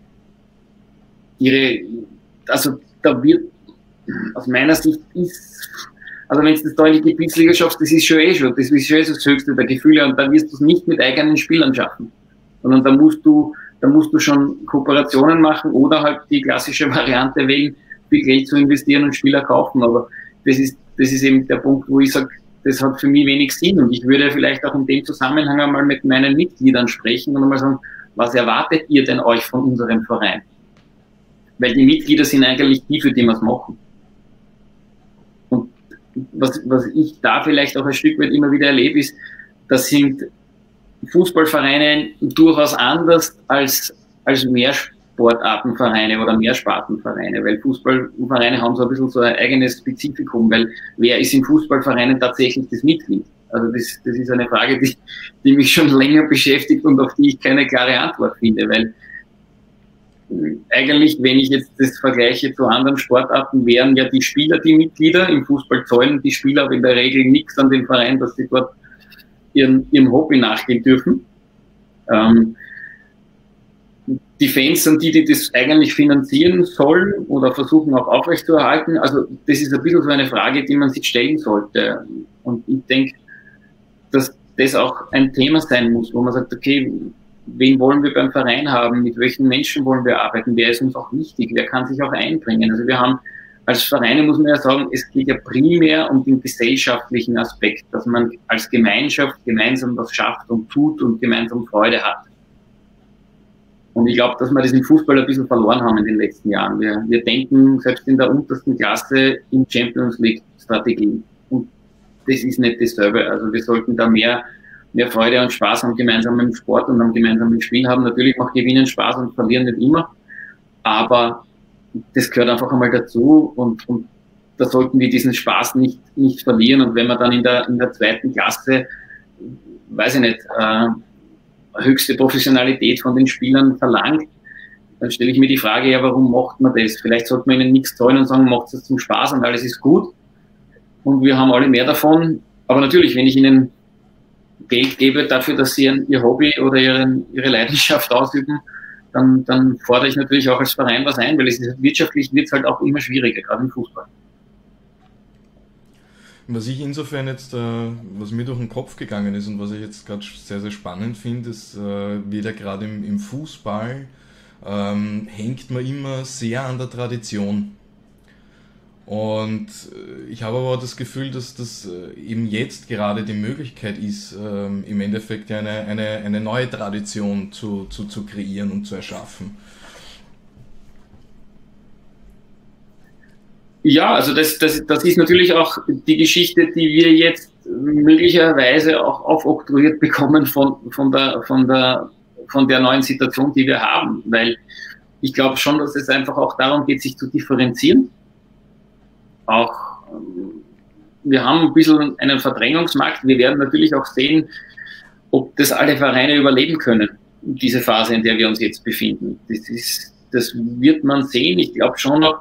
Ihre, also da wird, aus meiner Sicht ist, also wenn du das da in die Gebietsliga schaffst, das ist schon eh schon, das ist schon eh das höchste der Gefühle und dann wirst du es nicht mit eigenen Spielern schaffen. Sondern da musst du, da musst du schon Kooperationen machen oder halt die klassische Variante wählen, viel Geld zu investieren und Spieler kaufen, aber das ist, das ist eben der Punkt, wo ich sage, das hat für mich wenig Sinn und ich würde vielleicht auch in dem Zusammenhang einmal mit meinen Mitgliedern sprechen und einmal sagen, was erwartet ihr denn euch von unserem Verein? Weil die Mitglieder sind eigentlich die, für die wir es machen. Und was, was ich da vielleicht auch ein Stück weit immer wieder erlebe, ist, das sind Fußballvereine durchaus anders als, als Mehrsportartenvereine oder Mehrspartenvereine, weil Fußballvereine haben so ein bisschen so ein eigenes Spezifikum, weil wer ist in Fußballvereinen tatsächlich das Mitglied? Also das, das ist eine Frage, die, die mich schon länger beschäftigt und auf die ich keine klare Antwort finde, weil eigentlich, wenn ich jetzt das vergleiche zu anderen Sportarten, wären ja die Spieler die Mitglieder, im Fußball zahlen die Spieler aber in der Regel nichts an den Verein, dass sie dort ihren, ihrem Hobby nachgehen dürfen. Ähm, die Fans sind die, die das eigentlich finanzieren sollen oder versuchen auch aufrechtzuerhalten. Also das ist ein bisschen so eine Frage, die man sich stellen sollte. Und ich denke, dass das auch ein Thema sein muss, wo man sagt, okay, wen wollen wir beim Verein haben, mit welchen Menschen wollen wir arbeiten, wer ist uns auch wichtig, wer kann sich auch einbringen. Also wir haben als Vereine, muss man ja sagen, es geht ja primär um den gesellschaftlichen Aspekt, dass man als Gemeinschaft gemeinsam was schafft und tut und gemeinsam Freude hat. Und ich glaube, dass wir das im Fußball ein bisschen verloren haben in den letzten Jahren. Wir, wir denken selbst in der untersten Klasse in Champions League Strategien. Und das ist nicht dasselbe. Also wir sollten da mehr, mehr Freude und Spaß am gemeinsamen Sport und am gemeinsamen Spiel haben. Natürlich macht Gewinnen Spaß und Verlieren nicht immer. Aber das gehört einfach einmal dazu und, und da sollten wir diesen Spaß nicht, nicht verlieren. Und wenn man dann in der, in der zweiten Klasse, weiß ich nicht, äh, höchste Professionalität von den Spielern verlangt, dann stelle ich mir die Frage, ja, warum macht man das? Vielleicht sollte man ihnen nichts zahlen und sagen, macht es zum Spaß und alles ist gut und wir haben alle mehr davon. Aber natürlich, wenn ich ihnen Geld gebe dafür, dass sie ihr Hobby oder ihren, ihre Leidenschaft ausüben, dann, dann fordere ich natürlich auch als Verein was ein, weil es ist, wirtschaftlich wird es halt auch immer schwieriger, gerade im Fußball. Was ich insofern jetzt, äh, was mir durch den Kopf gegangen ist und was ich jetzt gerade sehr, sehr spannend finde, ist, äh, wieder gerade im, im Fußball ähm, hängt man immer sehr an der Tradition. Und äh, ich habe aber auch das Gefühl, dass das äh, eben jetzt gerade die Möglichkeit ist, äh, im Endeffekt eine, eine, eine neue Tradition zu, zu, zu kreieren und zu erschaffen. Ja, also das, das, das ist natürlich auch die Geschichte, die wir jetzt möglicherweise auch aufoktroyiert bekommen von, von, der, von, der, von der neuen Situation, die wir haben. Weil ich glaube schon, dass es einfach auch darum geht, sich zu differenzieren. Auch wir haben ein bisschen einen Verdrängungsmarkt. Wir werden natürlich auch sehen, ob das alle Vereine überleben können, diese Phase, in der wir uns jetzt befinden. Das ist, das wird man sehen. Ich glaube schon noch,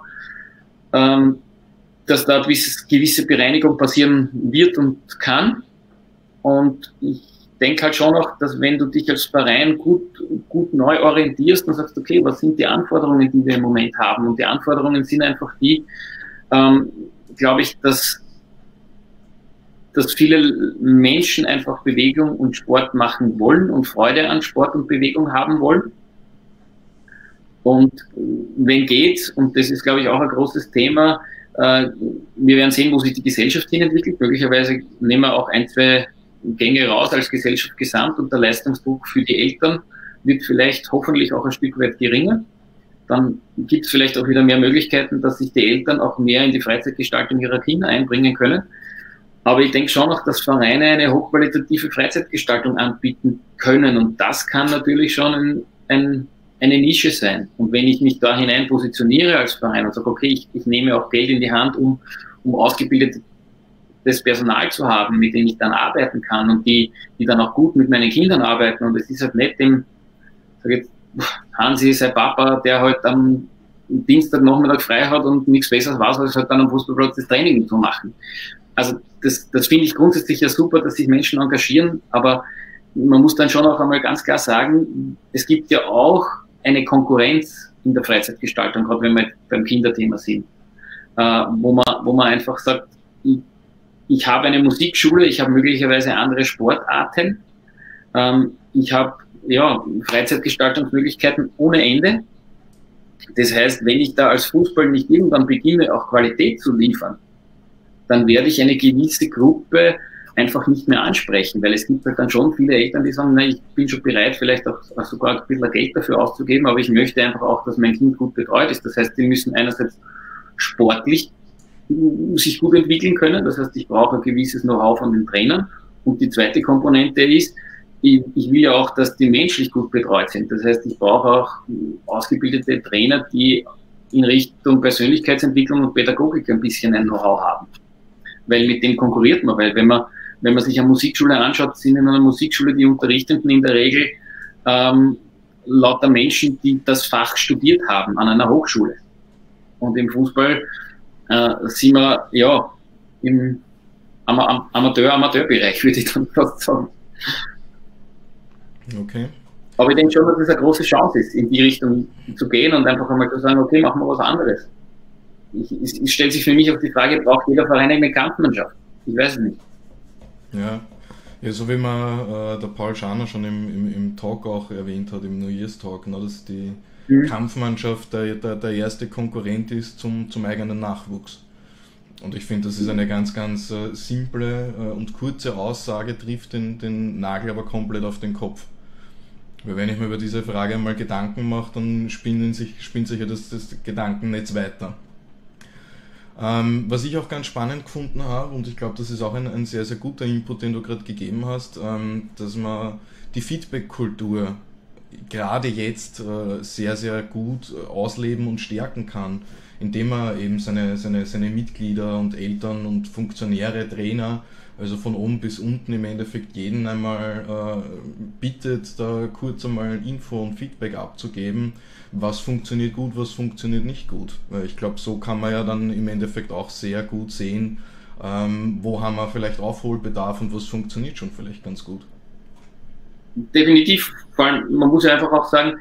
dass da eine gewisse Bereinigung passieren wird und kann. Und ich denke halt schon noch, dass wenn du dich als Verein gut, gut neu orientierst und sagst, okay, was sind die Anforderungen, die wir im Moment haben? Und die Anforderungen sind einfach die, ähm, glaube ich, dass, dass viele Menschen einfach Bewegung und Sport machen wollen und Freude an Sport und Bewegung haben wollen. Und wenn geht, und das ist, glaube ich, auch ein großes Thema, äh, wir werden sehen, wo sich die Gesellschaft hin entwickelt. Möglicherweise nehmen wir auch ein, zwei Gänge raus als Gesellschaft gesamt und der Leistungsdruck für die Eltern wird vielleicht hoffentlich auch ein Stück weit geringer. Dann gibt es vielleicht auch wieder mehr Möglichkeiten, dass sich die Eltern auch mehr in die Freizeitgestaltung ihrer Kinder einbringen können. Aber ich denke schon noch, dass Vereine eine hochqualitative Freizeitgestaltung anbieten können. Und das kann natürlich schon ein, ein eine Nische sein. Und wenn ich mich da hinein positioniere als Verein und sage, okay, ich, ich nehme auch Geld in die Hand, um, um ausgebildetes Personal zu haben, mit dem ich dann arbeiten kann und die, die dann auch gut mit meinen Kindern arbeiten. Und es ist halt nicht dem, sag jetzt, Hansi, sein Papa, der halt am Dienstagnachmittag frei hat und nichts Besseres weiß, als halt dann am Fußballplatz das Training zu machen. Also das, das finde ich grundsätzlich ja super, dass sich Menschen engagieren, aber man muss dann schon auch einmal ganz klar sagen, es gibt ja auch eine Konkurrenz in der Freizeitgestaltung, gerade wenn wir beim Kinderthema sind, äh, wo man, wo man einfach sagt, ich, ich habe eine Musikschule, ich habe möglicherweise andere Sportarten, ähm, ich habe ja Freizeitgestaltungsmöglichkeiten ohne Ende Das heißt, wenn ich da als Fußball nicht irgendwann beginne, auch Qualität zu liefern, dann werde ich eine gewisse Gruppe einfach nicht mehr ansprechen, weil es gibt halt dann schon viele Eltern, die sagen, na, ich bin schon bereit, vielleicht auch sogar ein bisschen Geld dafür auszugeben, aber ich möchte einfach auch, dass mein Kind gut betreut ist. Das heißt, die müssen einerseits sportlich sich gut entwickeln können, das heißt, ich brauche ein gewisses Know-how von den Trainern, und die zweite Komponente ist, ich, ich will ja auch, dass die menschlich gut betreut sind. Das heißt, ich brauche auch ausgebildete Trainer, die in Richtung Persönlichkeitsentwicklung und Pädagogik ein bisschen ein Know-how haben. Weil mit dem konkurriert man, weil wenn man, wenn man sich eine Musikschule anschaut, sind in einer Musikschule die Unterrichtenden in der Regel ähm, lauter Menschen, die das Fach studiert haben an einer Hochschule. Und im Fußball äh, sind wir ja im Am Amateur-Amateurbereich, würde ich dann fast sagen. Okay. Aber ich denke schon, dass es eine große Chance ist, in die Richtung zu gehen und einfach einmal zu sagen, okay, machen wir was anderes. Ich, es, es stellt sich für mich auch die Frage, braucht jeder Verein eine Kampfmannschaft? Ich weiß es nicht. Ja, ja, so wie man äh, der Paul Scharner schon im, im, im Talk auch erwähnt hat, im New Year's Talk, ne, dass die mhm. Kampfmannschaft der, der, der erste Konkurrent ist zum, zum eigenen Nachwuchs. Und ich finde, das ist eine ganz, ganz äh, simple äh, und kurze Aussage, trifft den, den Nagel aber komplett auf den Kopf. Weil wenn ich mir über diese Frage einmal Gedanken mache, dann spinnt sich, spinnt sich ja das, das Gedankennetz weiter. Ähm, was ich auch ganz spannend gefunden habe, und ich glaube, das ist auch ein, ein sehr, sehr guter Input, den du gerade gegeben hast, ähm, dass man die Feedback-Kultur gerade jetzt äh, sehr, sehr gut äh, ausleben und stärken kann, indem man eben seine, seine, seine Mitglieder und Eltern und Funktionäre, Trainer, also von oben bis unten im Endeffekt jeden einmal äh, bittet, da kurz einmal Info und Feedback abzugeben, was funktioniert gut, was funktioniert nicht gut. Weil ich glaube, so kann man ja dann im Endeffekt auch sehr gut sehen, ähm, wo haben wir vielleicht Aufholbedarf und was funktioniert schon vielleicht ganz gut. Definitiv, vor allem, man muss ja einfach auch sagen,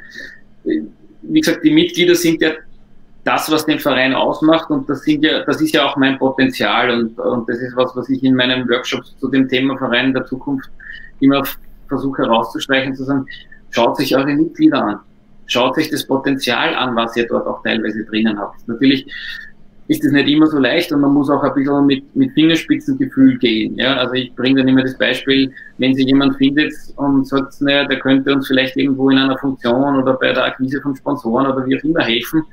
wie gesagt, die Mitglieder sind ja das, was den Verein ausmacht, und das sind ja, das ist ja auch mein Potenzial, und, und das ist was, was ich in meinen Workshops zu dem Thema Verein der Zukunft immer versuche herauszustreichen, zu sagen, schaut sich eure Mitglieder an, schaut euch das Potenzial an, was ihr dort auch teilweise drinnen habt. Natürlich ist das nicht immer so leicht, und man muss auch ein bisschen mit, mit Fingerspitzengefühl gehen. Ja? Also ich bringe dann immer das Beispiel, wenn sich jemand findet und sagt, naja, der könnte uns vielleicht irgendwo in einer Funktion oder bei der Akquise von Sponsoren oder wie auch immer helfen,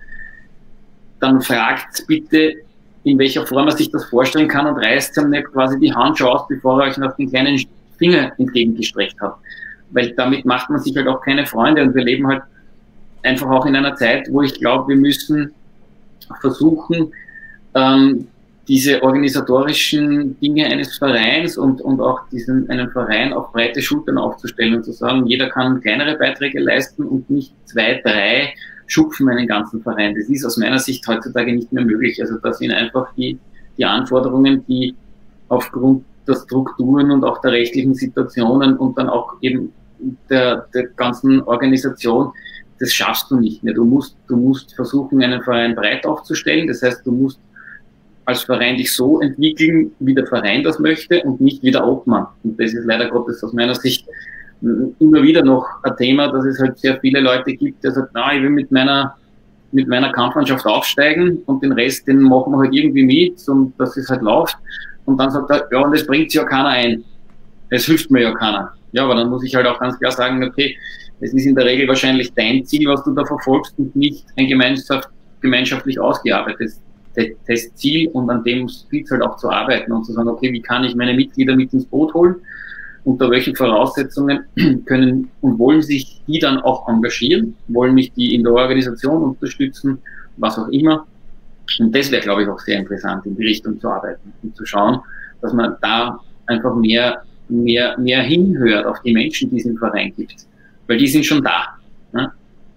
dann fragt bitte, in welcher Form er sich das vorstellen kann, und reißt ihm nicht quasi die Handschuhe aus, bevor er euch noch den kleinen Finger entgegengestreckt hat. Weil damit macht man sich halt auch keine Freunde, und wir leben halt einfach auch in einer Zeit, wo ich glaube, wir müssen versuchen, ähm, diese organisatorischen Dinge eines Vereins und, und auch diesen, einen Verein auf breite Schultern aufzustellen und zu sagen, jeder kann kleinere Beiträge leisten und nicht zwei, drei schupfen einen ganzen Verein. Das ist aus meiner Sicht heutzutage nicht mehr möglich. Also da sind einfach die, die Anforderungen, die aufgrund der Strukturen und auch der rechtlichen Situationen und dann auch eben der, der ganzen Organisation, das schaffst du nicht mehr. Du musst, du musst versuchen, einen Verein breit aufzustellen. Das heißt, du musst als Verein dich so entwickeln, wie der Verein das möchte, und nicht wie der Obmann. Und das ist leider Gottes aus meiner Sicht immer wieder noch ein Thema, dass es halt sehr viele Leute gibt, die sagen, na, ich will mit meiner, mit meiner Kampfmannschaft aufsteigen, und den Rest, den machen wir halt irgendwie mit, und dass es halt läuft. Und dann sagt er, ja, und das bringt sich ja keiner ein. Es hilft mir ja keiner. Ja, aber dann muss ich halt auch ganz klar sagen, okay, es ist in der Regel wahrscheinlich dein Ziel, was du da verfolgst, und nicht ein gemeinschaft, gemeinschaftlich ausgearbeitetes Ziel, und an dem gilt es halt auch zu arbeiten und zu sagen, okay, wie kann ich meine Mitglieder mit ins Boot holen? Unter welchen Voraussetzungen können und wollen sich die dann auch engagieren? Wollen mich die in der Organisation unterstützen? Was auch immer. Und das wäre, glaube ich, auch sehr interessant, in die Richtung zu arbeiten und zu schauen, dass man da einfach mehr, mehr, mehr hinhört auf die Menschen, die es im Verein gibt. Weil die sind schon da. Ne?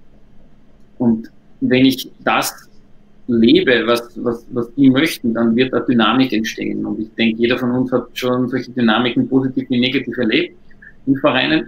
Und wenn ich das lebe, was, was, was die möchten, dann wird eine Dynamik entstehen. Und ich denke, jeder von uns hat schon solche Dynamiken positiv wie negativ erlebt in Vereinen.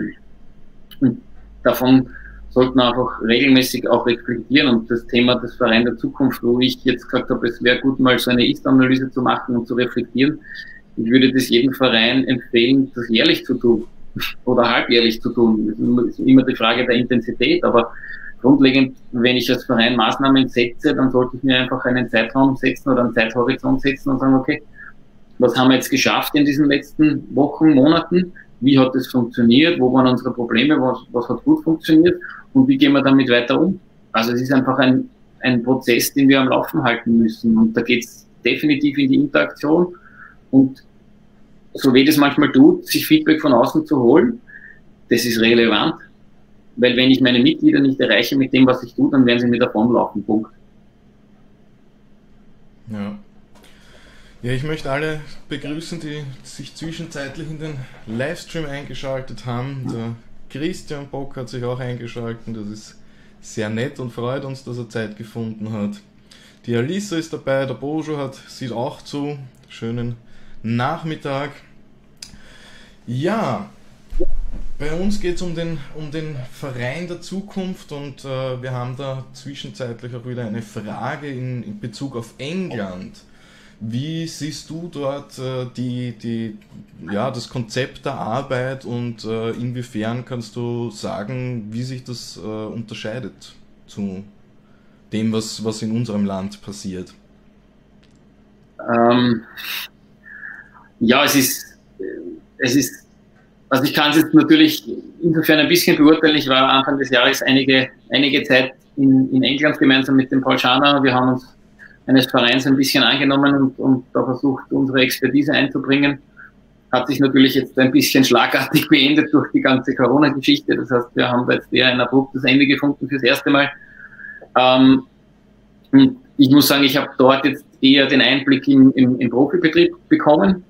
Und davon sollte man einfach regelmäßig auch reflektieren. Und das Thema des Vereins der Zukunft, wo ich jetzt gesagt habe, es wäre gut, mal so eine Ist-Analyse zu machen und zu reflektieren. Ich würde das jedem Verein empfehlen, das jährlich zu tun oder halbjährlich zu tun. Das ist immer die Frage der Intensität, aber grundlegend, wenn ich als Verein Maßnahmen setze, dann sollte ich mir einfach einen Zeitraum setzen oder einen Zeithorizont setzen und sagen, okay, was haben wir jetzt geschafft in diesen letzten Wochen, Monaten? Wie hat es funktioniert? Wo waren unsere Probleme? Was, was hat gut funktioniert? Und wie gehen wir damit weiter um? Also es ist einfach ein, ein Prozess, den wir am Laufen halten müssen. Und da geht es definitiv in die Interaktion. Und so weh das manchmal tut, sich Feedback von außen zu holen, das ist relevant. Weil wenn ich meine Mitglieder nicht erreiche mit dem, was ich tue, dann werden sie mir davonlaufen. Punkt. Ja. Ja, ich möchte alle begrüßen, die sich zwischenzeitlich in den Livestream eingeschaltet haben. Der Christian Bock hat sich auch eingeschaltet. Das ist sehr nett und freut uns, dass er Zeit gefunden hat. Die Alisa ist dabei, der Bojo hat, sieht auch zu. Schönen Nachmittag. Ja, bei uns geht es um den, um den Verein der Zukunft und äh, wir haben da zwischenzeitlich auch wieder eine Frage in, in Bezug auf England. Wie siehst du dort äh, die, die, ja, das Konzept der Arbeit und äh, inwiefern kannst du sagen, wie sich das äh, unterscheidet zu dem, was, was in unserem Land passiert? Ähm, ja, es ist, es ist, also ich kann es jetzt natürlich insofern ein bisschen beurteilen. Ich war Anfang des Jahres einige, einige Zeit in, in England gemeinsam mit dem Paul Schaner. Wir haben uns eines Vereins ein bisschen angenommen und, und da versucht, unsere Expertise einzubringen. Hat sich natürlich jetzt ein bisschen schlagartig beendet durch die ganze Corona-Geschichte. Das heißt, wir haben da jetzt eher ein abruptes Ende gefunden fürs erste Mal. Ähm, und ich muss sagen, ich habe dort jetzt eher den Einblick im, im, im Profibetrieb bekommen.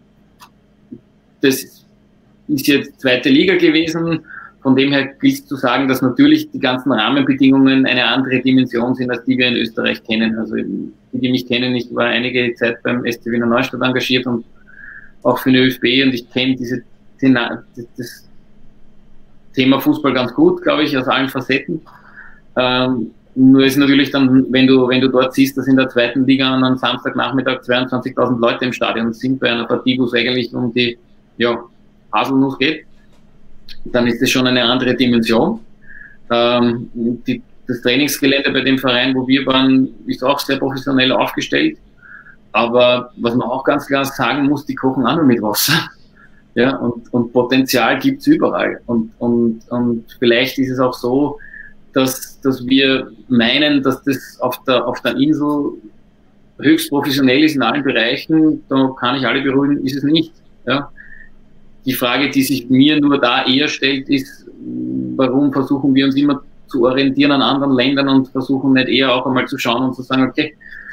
Das ist jetzt zweite Liga gewesen. Von dem her gilt zu sagen, dass natürlich die ganzen Rahmenbedingungen eine andere Dimension sind, als die wir in Österreich kennen. Also die, die mich kennen, ich war einige Zeit beim S C Wiener Neustadt engagiert und auch für den ÖFB und ich kenne diese das Thema Fußball ganz gut, glaube ich, aus allen Facetten. Ähm, nur ist natürlich dann, wenn du wenn du dort siehst, dass in der zweiten Liga an einem Samstagnachmittag zweiundzwanzigtausend Leute im Stadion sind bei einer Partie, wo es eigentlich um die ja, Haselnuss geht, dann ist das schon eine andere Dimension. Ähm, die, das Trainingsgelände bei dem Verein, wo wir waren, ist auch sehr professionell aufgestellt. Aber was man auch ganz klar sagen muss, die kochen auch nur mit Wasser. Ja, und, und Potenzial gibt's überall. Und, und, und vielleicht ist es auch so, dass, dass wir meinen, dass das auf der, auf der Insel höchst professionell ist in allen Bereichen. Da kann ich alle beruhigen, ist es nicht. Ja. Die Frage, die sich mir nur da eher stellt, ist, warum versuchen wir uns immer zu orientieren an anderen Ländern und versuchen nicht eher auch einmal zu schauen und zu sagen, okay,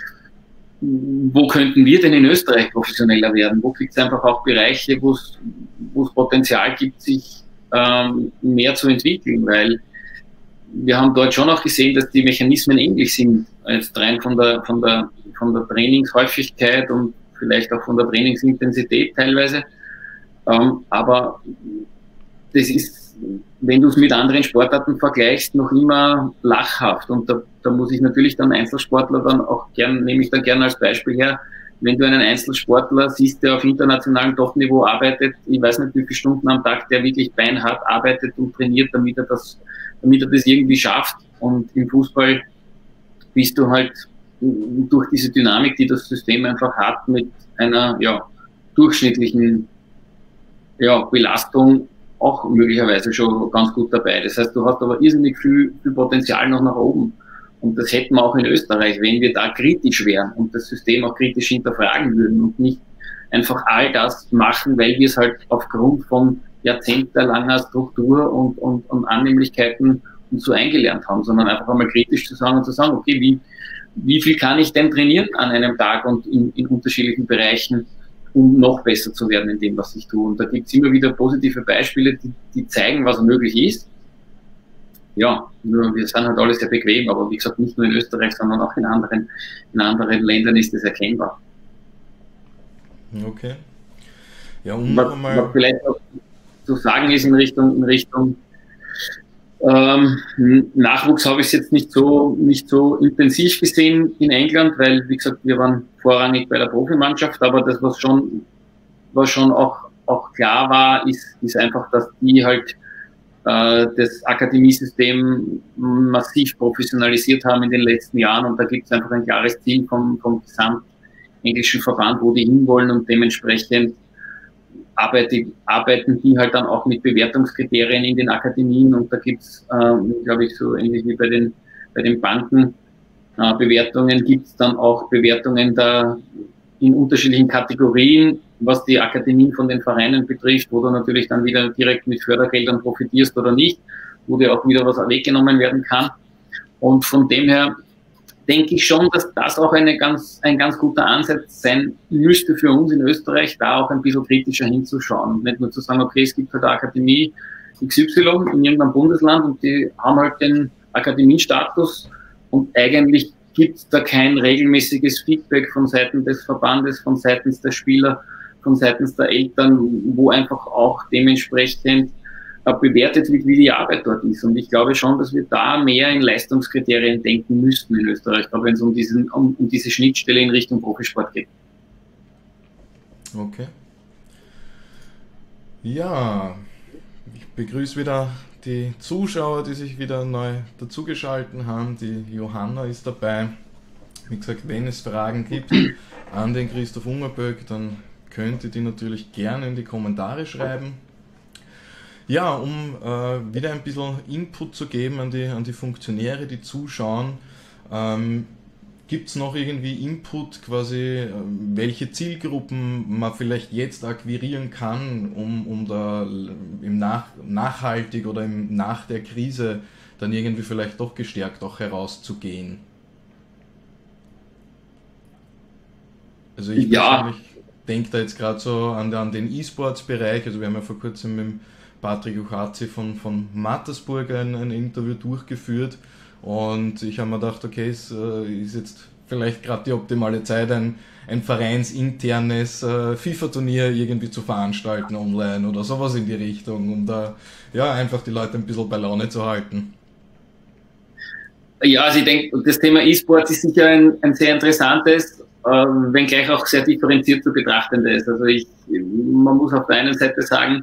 wo könnten wir denn in Österreich professioneller werden? Wo gibt es einfach auch Bereiche, wo es Potenzial gibt, sich ähm, mehr zu entwickeln? Weil wir haben dort schon auch gesehen, dass die Mechanismen ähnlich sind, jetzt rein von der, von der, von der Trainingshäufigkeit und vielleicht auch von der Trainingsintensität teilweise. Ähm, aber das ist, wenn du es mit anderen Sportarten vergleichst, noch immer lachhaft. Und da, da muss ich natürlich dann Einzelsportler dann auch gern, nehme ich dann gerne als Beispiel her, wenn du einen Einzelsportler siehst, der auf internationalem Top-Niveau arbeitet, ich weiß nicht, wie viele Stunden am Tag der wirklich beinhart arbeitet und trainiert, damit er das, damit er das irgendwie schafft. Und im Fußball bist du halt durch diese Dynamik, die das System einfach hat, mit einer, ja, durchschnittlichen, ja, Belastung auch möglicherweise schon ganz gut dabei. Das heißt, du hast aber irrsinnig viel, viel Potenzial noch nach oben. Und das hätten wir auch in Österreich, wenn wir da kritisch wären und das System auch kritisch hinterfragen würden und nicht einfach all das machen, weil wir es halt aufgrund von jahrzehntelanger Struktur und, und, und Annehmlichkeiten und so eingelernt haben, sondern einfach einmal kritisch zu sagen und zu sagen, okay, wie, wie viel kann ich denn trainieren an einem Tag und in, in unterschiedlichen Bereichen, um noch besser zu werden in dem, was ich tue. Und da gibt es immer wieder positive Beispiele, die, die zeigen, was möglich ist. Ja, nur wir sind halt alle sehr bequem, aber wie gesagt, nicht nur in Österreich, sondern auch in anderen, in anderen Ländern ist das erkennbar. Okay. Ja, und was, mal was vielleicht noch zu sagen ist in Richtung, in Richtung ähm, Nachwuchs habe ich es jetzt nicht so, nicht so intensiv gesehen in England, weil, wie gesagt, wir waren vorrangig bei der Profimannschaft, aber das, was schon, was schon auch, auch klar war, ist, ist einfach, dass die halt äh, das Akademiesystem massiv professionalisiert haben in den letzten Jahren, und da gibt es einfach ein klares Ziel vom, vom gesamtenglischen Verband, wo die hinwollen, und dementsprechend arbeiten, arbeiten die halt dann auch mit Bewertungskriterien in den Akademien, und da gibt es, ähm, glaube ich, so ähnlich wie bei den, bei den Banken, äh, Bewertungen, gibt es dann auch Bewertungen da in unterschiedlichen Kategorien, was die Akademien von den Vereinen betrifft, wo du natürlich dann wieder direkt mit Fördergeldern profitierst oder nicht, wo dir auch wieder was weggenommen werden kann. Und von dem her denke ich schon, dass das auch eine ganz, ein ganz guter Ansatz sein müsste für uns in Österreich, da auch ein bisschen kritischer hinzuschauen. Und nicht nur zu sagen, okay, es gibt halt eine Akademie X Y in irgendeinem Bundesland und die haben halt den Akademiestatus, und eigentlich gibt es da kein regelmäßiges Feedback von Seiten des Verbandes, von seitens der Spieler, von seitens der Eltern, wo einfach auch dementsprechend bewertet wird, wie die Arbeit dort ist. Und ich glaube schon, dass wir da mehr in Leistungskriterien denken müssten in Österreich, wenn es um, diesen, um, um diese Schnittstelle in Richtung Profisport geht. Okay. Ja, ich begrüße wieder die Zuschauer, die sich wieder neu dazugeschaltet haben. Die Johanna ist dabei. Wie gesagt, wenn es Fragen gibt an den Christoph Ungerböck, dann könnt ihr die natürlich gerne in die Kommentare schreiben. Ja, um äh, wieder ein bisschen Input zu geben an die, an die Funktionäre, die zuschauen, ähm, gibt es noch irgendwie Input, quasi, äh, welche Zielgruppen man vielleicht jetzt akquirieren kann, um, um da im Nach nachhaltig oder im, nach der Krise dann irgendwie vielleicht doch gestärkt auch herauszugehen? Also ich ja. persönlich denke da jetzt gerade so an, an den E-Sports-Bereich, also wir haben ja vor kurzem mit dem Patrick Uchazi von, von Mattersburg ein, ein Interview durchgeführt, und ich habe mir gedacht, okay, es äh, ist jetzt vielleicht gerade die optimale Zeit, ein, ein vereinsinternes äh, FIFA-Turnier irgendwie zu veranstalten online oder sowas in die Richtung, um da ja, einfach die Leute ein bisschen bei Laune zu halten. Ja, also ich denke, das Thema E-Sport ist sicher ein, ein sehr interessantes, äh, wenngleich auch sehr differenziert zu betrachtendes. Also ich, man muss auf der einen Seite sagen,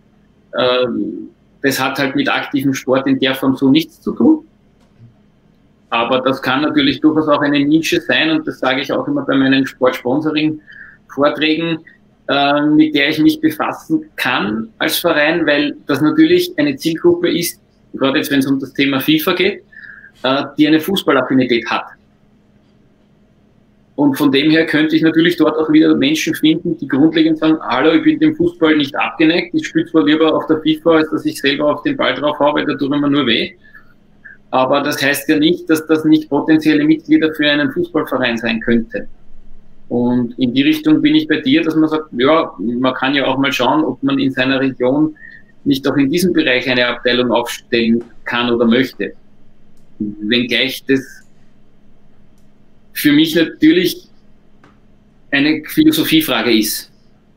das hat halt mit aktivem Sport in der Form so nichts zu tun. Aber das kann natürlich durchaus auch eine Nische sein, und das sage ich auch immer bei meinen Sportsponsoring-Vorträgen, mit der ich mich befassen kann als Verein, weil das natürlich eine Zielgruppe ist, gerade jetzt wenn es um das Thema FIFA geht, die eine Fußballaffinität hat. Und von dem her könnte ich natürlich dort auch wieder Menschen finden, die grundlegend sagen, hallo, ich bin dem Fußball nicht abgeneigt, ich spiele zwar lieber auf der FIFA, als dass ich selber auf den Ball drauf habe, weil da tut mir nur weh. Aber das heißt ja nicht, dass das nicht potenzielle Mitglieder für einen Fußballverein sein könnte. Und in die Richtung bin ich bei dir, dass man sagt, ja, man kann ja auch mal schauen, ob man in seiner Region nicht auch in diesem Bereich eine Abteilung aufstellen kann oder möchte. Wenngleich das für mich natürlich eine Philosophiefrage ist.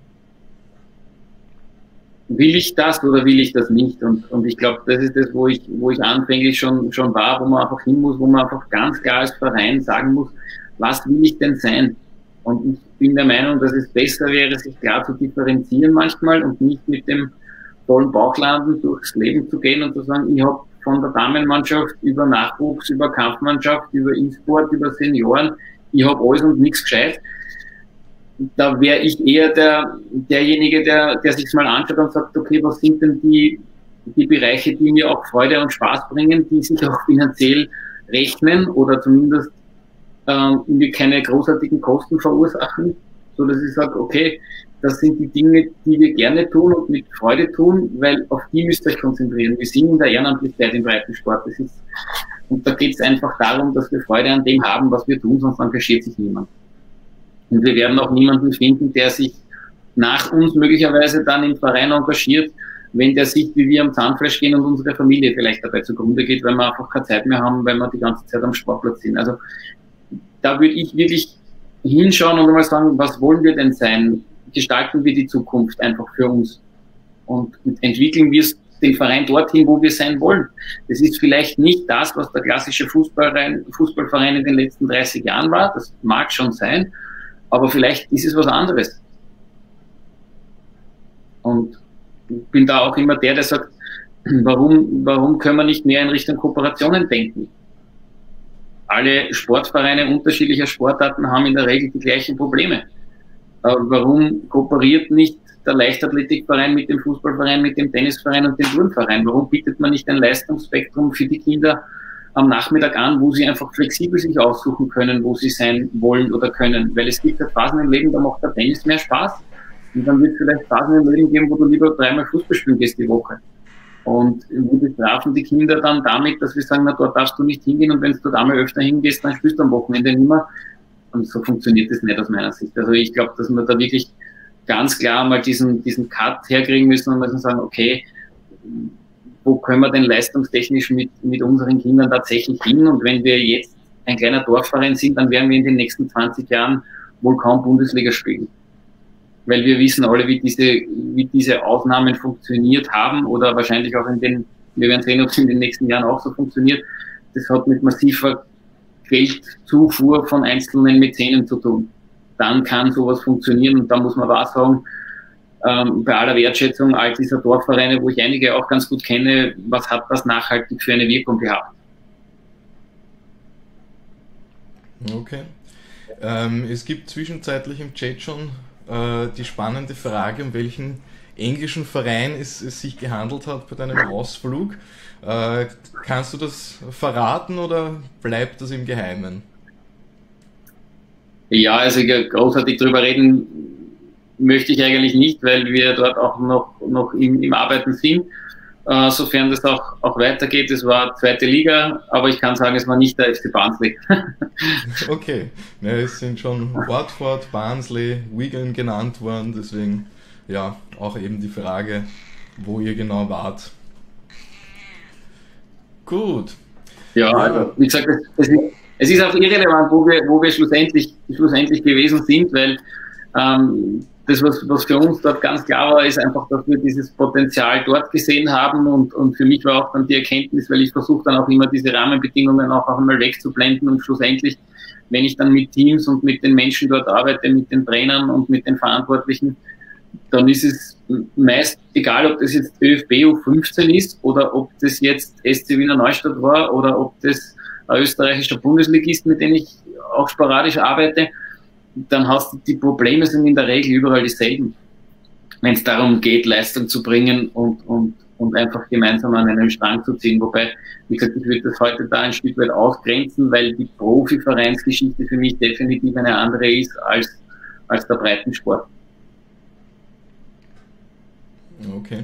Will ich das oder will ich das nicht? Und, und ich glaube, das ist das, wo ich, wo ich anfänglich schon, schon war, wo man einfach hin muss, wo man einfach ganz klar als Verein sagen muss, was will ich denn sein? Und ich bin der Meinung, dass es besser wäre, sich klar zu differenzieren manchmal und nicht mit dem vollen Bauchladen durchs Leben zu gehen und zu sagen, ich habe von der Damenmannschaft über Nachwuchs, über Kampfmannschaft, über E-Sport, über Senioren, ich habe alles und nichts gescheit. Da wäre ich eher der, derjenige, der, der sich mal anschaut und sagt, okay, was sind denn die, die Bereiche, die mir auch Freude und Spaß bringen, die sich auch finanziell rechnen oder zumindest ähm, mir keine großartigen Kosten verursachen, so dass ich sage, okay, das sind die Dinge, die wir gerne tun und mit Freude tun, weil auf die müsst ihr euch konzentrieren. Wir sind in der Ehrenamtlichkeit im Breitensport. Das ist, und da geht es einfach darum, dass wir Freude an dem haben, was wir tun, sonst engagiert sich niemand. Und wir werden auch niemanden finden, der sich nach uns möglicherweise dann im Verein engagiert, wenn der sieht, wie wir am Zahnfleisch gehen und unsere Familie vielleicht dabei zugrunde geht, weil wir einfach keine Zeit mehr haben, weil wir die ganze Zeit am Sportplatz sind. Also da würde ich wirklich hinschauen und einmal sagen, was wollen wir denn sein? Gestalten wir die Zukunft einfach für uns und entwickeln wir den Verein dorthin, wo wir sein wollen. Das ist vielleicht nicht das, was der klassische Fußballverein, Fußballverein in den letzten dreißig Jahren war. Das mag schon sein, aber vielleicht ist es was anderes. Und ich bin da auch immer der, der sagt, warum, warum können wir nicht mehr in Richtung Kooperationen denken? Alle Sportvereine unterschiedlicher Sportarten haben in der Regel die gleichen Probleme. Aber warum kooperiert nicht der Leichtathletikverein mit dem Fußballverein, mit dem Tennisverein und dem Turnverein? Warum bietet man nicht ein Leistungsspektrum für die Kinder am Nachmittag an, wo sie einfach flexibel sich aussuchen können, wo sie sein wollen oder können? Weil es gibt ja Phasen im Leben, da macht der Tennis mehr Spaß. Und dann wird es vielleicht Phasen im Leben geben, wo du lieber dreimal Fußball spielen gehst die Woche. Und wir bestrafen die Kinder dann damit, dass wir sagen, na, dort darfst du nicht hingehen und wenn du dort einmal öfter hingehst, dann spielst du am Wochenende nicht mehr. Und so funktioniert das nicht aus meiner Sicht. Also ich glaube, dass wir da wirklich ganz klar mal diesen, diesen Cut herkriegen müssen und müssen sagen, okay, wo können wir denn leistungstechnisch mit, mit unseren Kindern tatsächlich hin? Und wenn wir jetzt ein kleiner Dorfverein sind, dann werden wir in den nächsten zwanzig Jahren wohl kaum Bundesliga spielen. Weil wir wissen alle, wie diese, wie diese Aufnahmen funktioniert haben oder wahrscheinlich auch in den, wir werden sehen, ob es in den nächsten Jahren auch so funktioniert. Das hat mit massiver Geldzufuhr von einzelnen Mäzenen zu tun. Dann kann sowas funktionieren und da muss man auch sagen, ähm, bei aller Wertschätzung all dieser Dorfvereine, wo ich einige auch ganz gut kenne, was hat das nachhaltig für eine Wirkung gehabt? Okay. Ähm, es gibt zwischenzeitlich im Chat schon äh, die spannende Frage, um welchen englischen Verein es, es sich gehandelt hat bei deinem Ausflug. Äh, kannst du das verraten oder bleibt das im Geheimen? Ja, also großartig drüber reden möchte ich eigentlich nicht, weil wir dort auch noch, noch im, im Arbeiten sind. Äh, sofern das auch, auch weitergeht, es war zweite Liga, aber ich kann sagen, es war nicht der F C Barnsley. Okay, ja, es sind schon Watford, Barnsley, Wigan genannt worden, deswegen ja, auch eben die Frage, wo ihr genau wart. Gut. Ja, also, wie gesagt, es ist, es ist auch irrelevant, wo wir, wo wir schlussendlich, schlussendlich gewesen sind, weil ähm, das, was, was für uns dort ganz klar war, ist einfach, dass wir dieses Potenzial dort gesehen haben und, und für mich war auch dann die Erkenntnis, weil ich versuche dann auch immer diese Rahmenbedingungen auch, auch einmal wegzublenden und schlussendlich, wenn ich dann mit Teams und mit den Menschen dort arbeite, mit den Trainern und mit den Verantwortlichen, dann ist es meist egal, ob das jetzt ÖFB U fünfzehn ist oder ob das jetzt S C Wiener Neustadt war oder ob das ein österreichischer Bundesligist, mit dem ich auch sporadisch arbeite, dann hast du, die Probleme sind in der Regel überall dieselben, wenn es darum geht, Leistung zu bringen und, und, und einfach gemeinsam an einem Strang zu ziehen. Wobei, wie gesagt, ich würde das heute da ein Stück weit ausgrenzen, weil die Profivereinsgeschichte für mich definitiv eine andere ist als, als der Breitensport. Okay.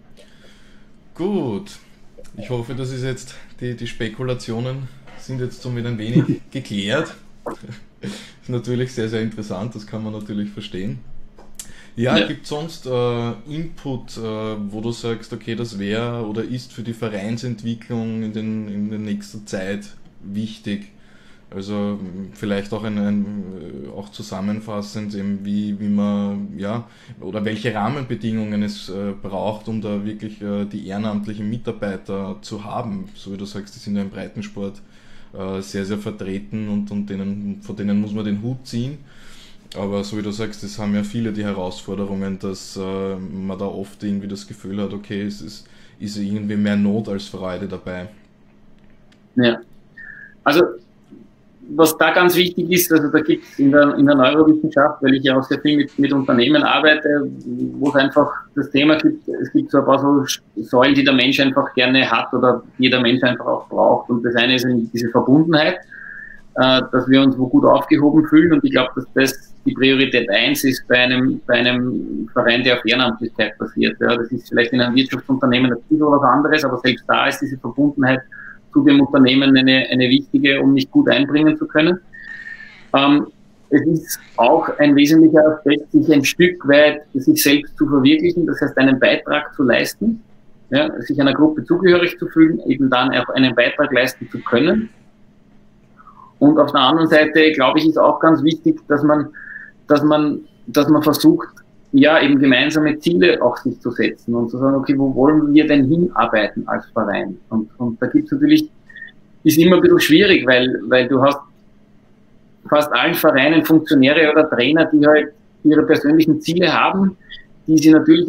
Gut. Ich hoffe, das ist jetzt, die, die Spekulationen sind jetzt somit ein wenig geklärt. Ist natürlich sehr, sehr interessant, das kann man natürlich verstehen. Ja, ja. Gibt es sonst äh, Input, äh, wo du sagst, okay, das wäre oder ist für die Vereinsentwicklung in, den, in der nächsten Zeit wichtig? Also vielleicht auch ein, ein auch zusammenfassend, eben wie, wie man, ja, oder welche Rahmenbedingungen es äh, braucht, um da wirklich äh, die ehrenamtlichen Mitarbeiter zu haben. So wie du sagst, die sind ja im Breitensport äh, sehr, sehr vertreten und, und denen, von denen muss man den Hut ziehen. Aber so wie du sagst, das haben ja viele die Herausforderungen, dass äh, man da oft irgendwie das Gefühl hat, okay, es ist, ist irgendwie mehr Not als Freude dabei. Ja, also was da ganz wichtig ist, also da gibt es in der, in der Neurowissenschaft, weil ich ja auch sehr viel mit, mit Unternehmen arbeite, wo es einfach das Thema gibt, es gibt so ein paar so Säulen, die der Mensch einfach gerne hat oder jeder Mensch einfach auch braucht. Und das eine ist diese Verbundenheit, äh, dass wir uns wo gut aufgehoben fühlen. Und ich glaube, dass das die Priorität eins ist bei einem, bei einem Verein, der auf Ehrenamtlichkeit basiert. Ja, das ist vielleicht in einem Wirtschaftsunternehmen ein bisschen was anderes, aber selbst da ist diese Verbundenheit zu dem Unternehmen eine, eine wichtige, um mich gut einbringen zu können. Ähm, es ist auch ein wesentlicher Aspekt, sich ein Stück weit sich selbst zu verwirklichen, das heißt einen Beitrag zu leisten, ja, sich einer Gruppe zugehörig zu fühlen, eben dann auch einen Beitrag leisten zu können. Und auf der anderen Seite, glaube ich, ist auch ganz wichtig, dass man, dass man, dass man versucht, ja, eben gemeinsame Ziele auch sich zu setzen und zu sagen, okay, wo wollen wir denn hinarbeiten als Verein? Und, und da gibt es natürlich, ist immer ein bisschen schwierig, weil, weil du hast fast allen Vereinen Funktionäre oder Trainer, die halt ihre persönlichen Ziele haben, die sie natürlich auch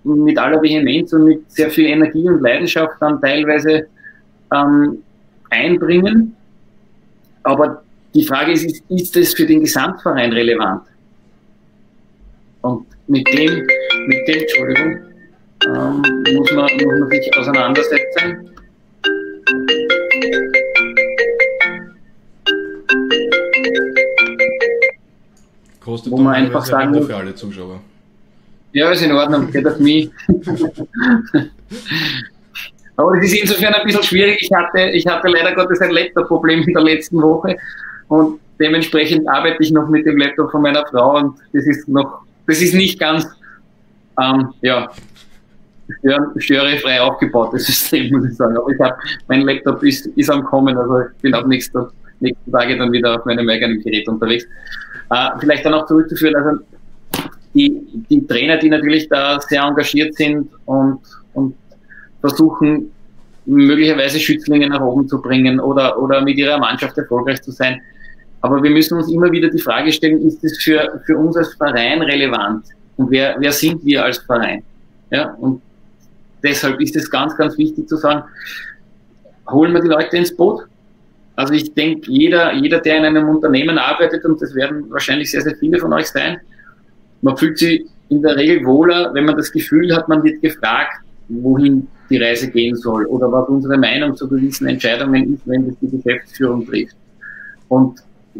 mit aller Vehemenz und mit sehr viel Energie und Leidenschaft dann teilweise ähm, einbringen. Aber die Frage ist, ist, ist das für den Gesamtverein relevant? Und mit dem, mit dem, Entschuldigung, ähm, muss, man, muss man sich auseinandersetzen. Kostet wo man einfach sagen muss, für alle Zuschauer. Ja, ist in Ordnung, geht auf mich. Aber es ist insofern ein bisschen schwierig. Ich hatte, ich hatte leider Gottes ein Laptop-Problem in der letzten Woche und dementsprechend arbeite ich noch mit dem Laptop von meiner Frau und das ist noch, das ist nicht ganz, ähm, ja, störefrei aufgebaut, das System, muss ich sagen. Aber ich habe, mein Laptop ist, ist am Kommen, also ich bin auch nächsten, nächsten Tage dann wieder auf meinem eigenen Gerät unterwegs. Äh, vielleicht dann auch zurückzuführen, also die, die Trainer, die natürlich da sehr engagiert sind und, und versuchen, möglicherweise Schützlinge nach oben zu bringen oder, oder mit ihrer Mannschaft erfolgreich zu sein. Aber wir müssen uns immer wieder die Frage stellen, ist das für, für uns als Verein relevant? Und wer, wer sind wir als Verein? Ja, und deshalb ist es ganz, ganz wichtig zu sagen, holen wir die Leute ins Boot. Also ich denke, jeder, jeder, der in einem Unternehmen arbeitet, und das werden wahrscheinlich sehr, sehr viele von euch sein, man fühlt sich in der Regel wohler, wenn man das Gefühl hat, man wird gefragt, wohin die Reise gehen soll oder was unsere Meinung zu gewissen Entscheidungen ist, wenn das die Geschäftsführung trifft. Und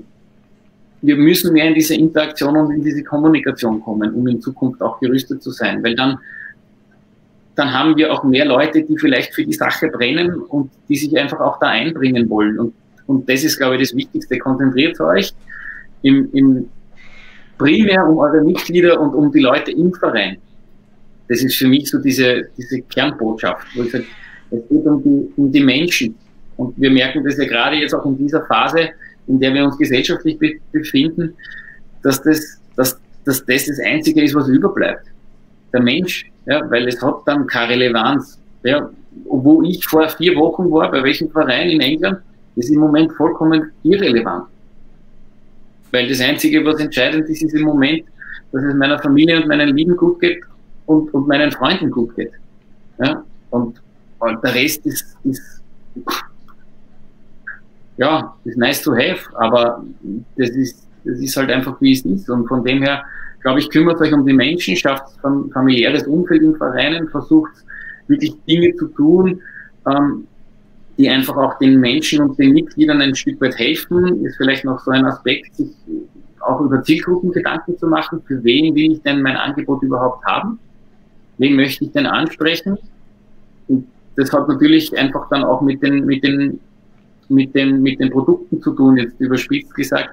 wir müssen mehr in diese Interaktion und in diese Kommunikation kommen, um in Zukunft auch gerüstet zu sein, weil dann, dann haben wir auch mehr Leute, die vielleicht für die Sache brennen und die sich einfach auch da einbringen wollen. Und, und das ist, glaube ich, das Wichtigste. Konzentriert euch im, im primär um eure Mitglieder und um die Leute im Verein. Das ist für mich so diese, diese Kernbotschaft, wo ich sage, es geht um die, um die Menschen. Und wir merken das ja gerade jetzt auch in dieser Phase, in der wir uns gesellschaftlich be- befinden, dass das, dass, dass das das Einzige ist, was überbleibt. Der Mensch, ja, weil es hat dann keine Relevanz. Ja, wo ich vor vier Wochen war, bei welchem Verein in England, ist im Moment vollkommen irrelevant. Weil das Einzige, was entscheidend ist, ist im Moment, dass es meiner Familie und meinen Lieben gut geht und, und meinen Freunden gut geht. Ja, und, und der Rest ist, ist ja, ist nice to have, aber das ist, das ist halt einfach, wie es ist. Und von dem her, glaube ich, kümmert euch um die Menschen, schafft ein familiäres Umfeld in Vereinen, versucht wirklich Dinge zu tun, ähm, die einfach auch den Menschen und den Mitgliedern ein Stück weit helfen. Ist vielleicht noch so ein Aspekt, sich auch über Zielgruppen Gedanken zu machen, für wen will ich denn mein Angebot überhaupt haben? Wen möchte ich denn ansprechen? Und das hat natürlich einfach dann auch mit den, mit den mit den, mit den Produkten zu tun, jetzt überspitzt gesagt.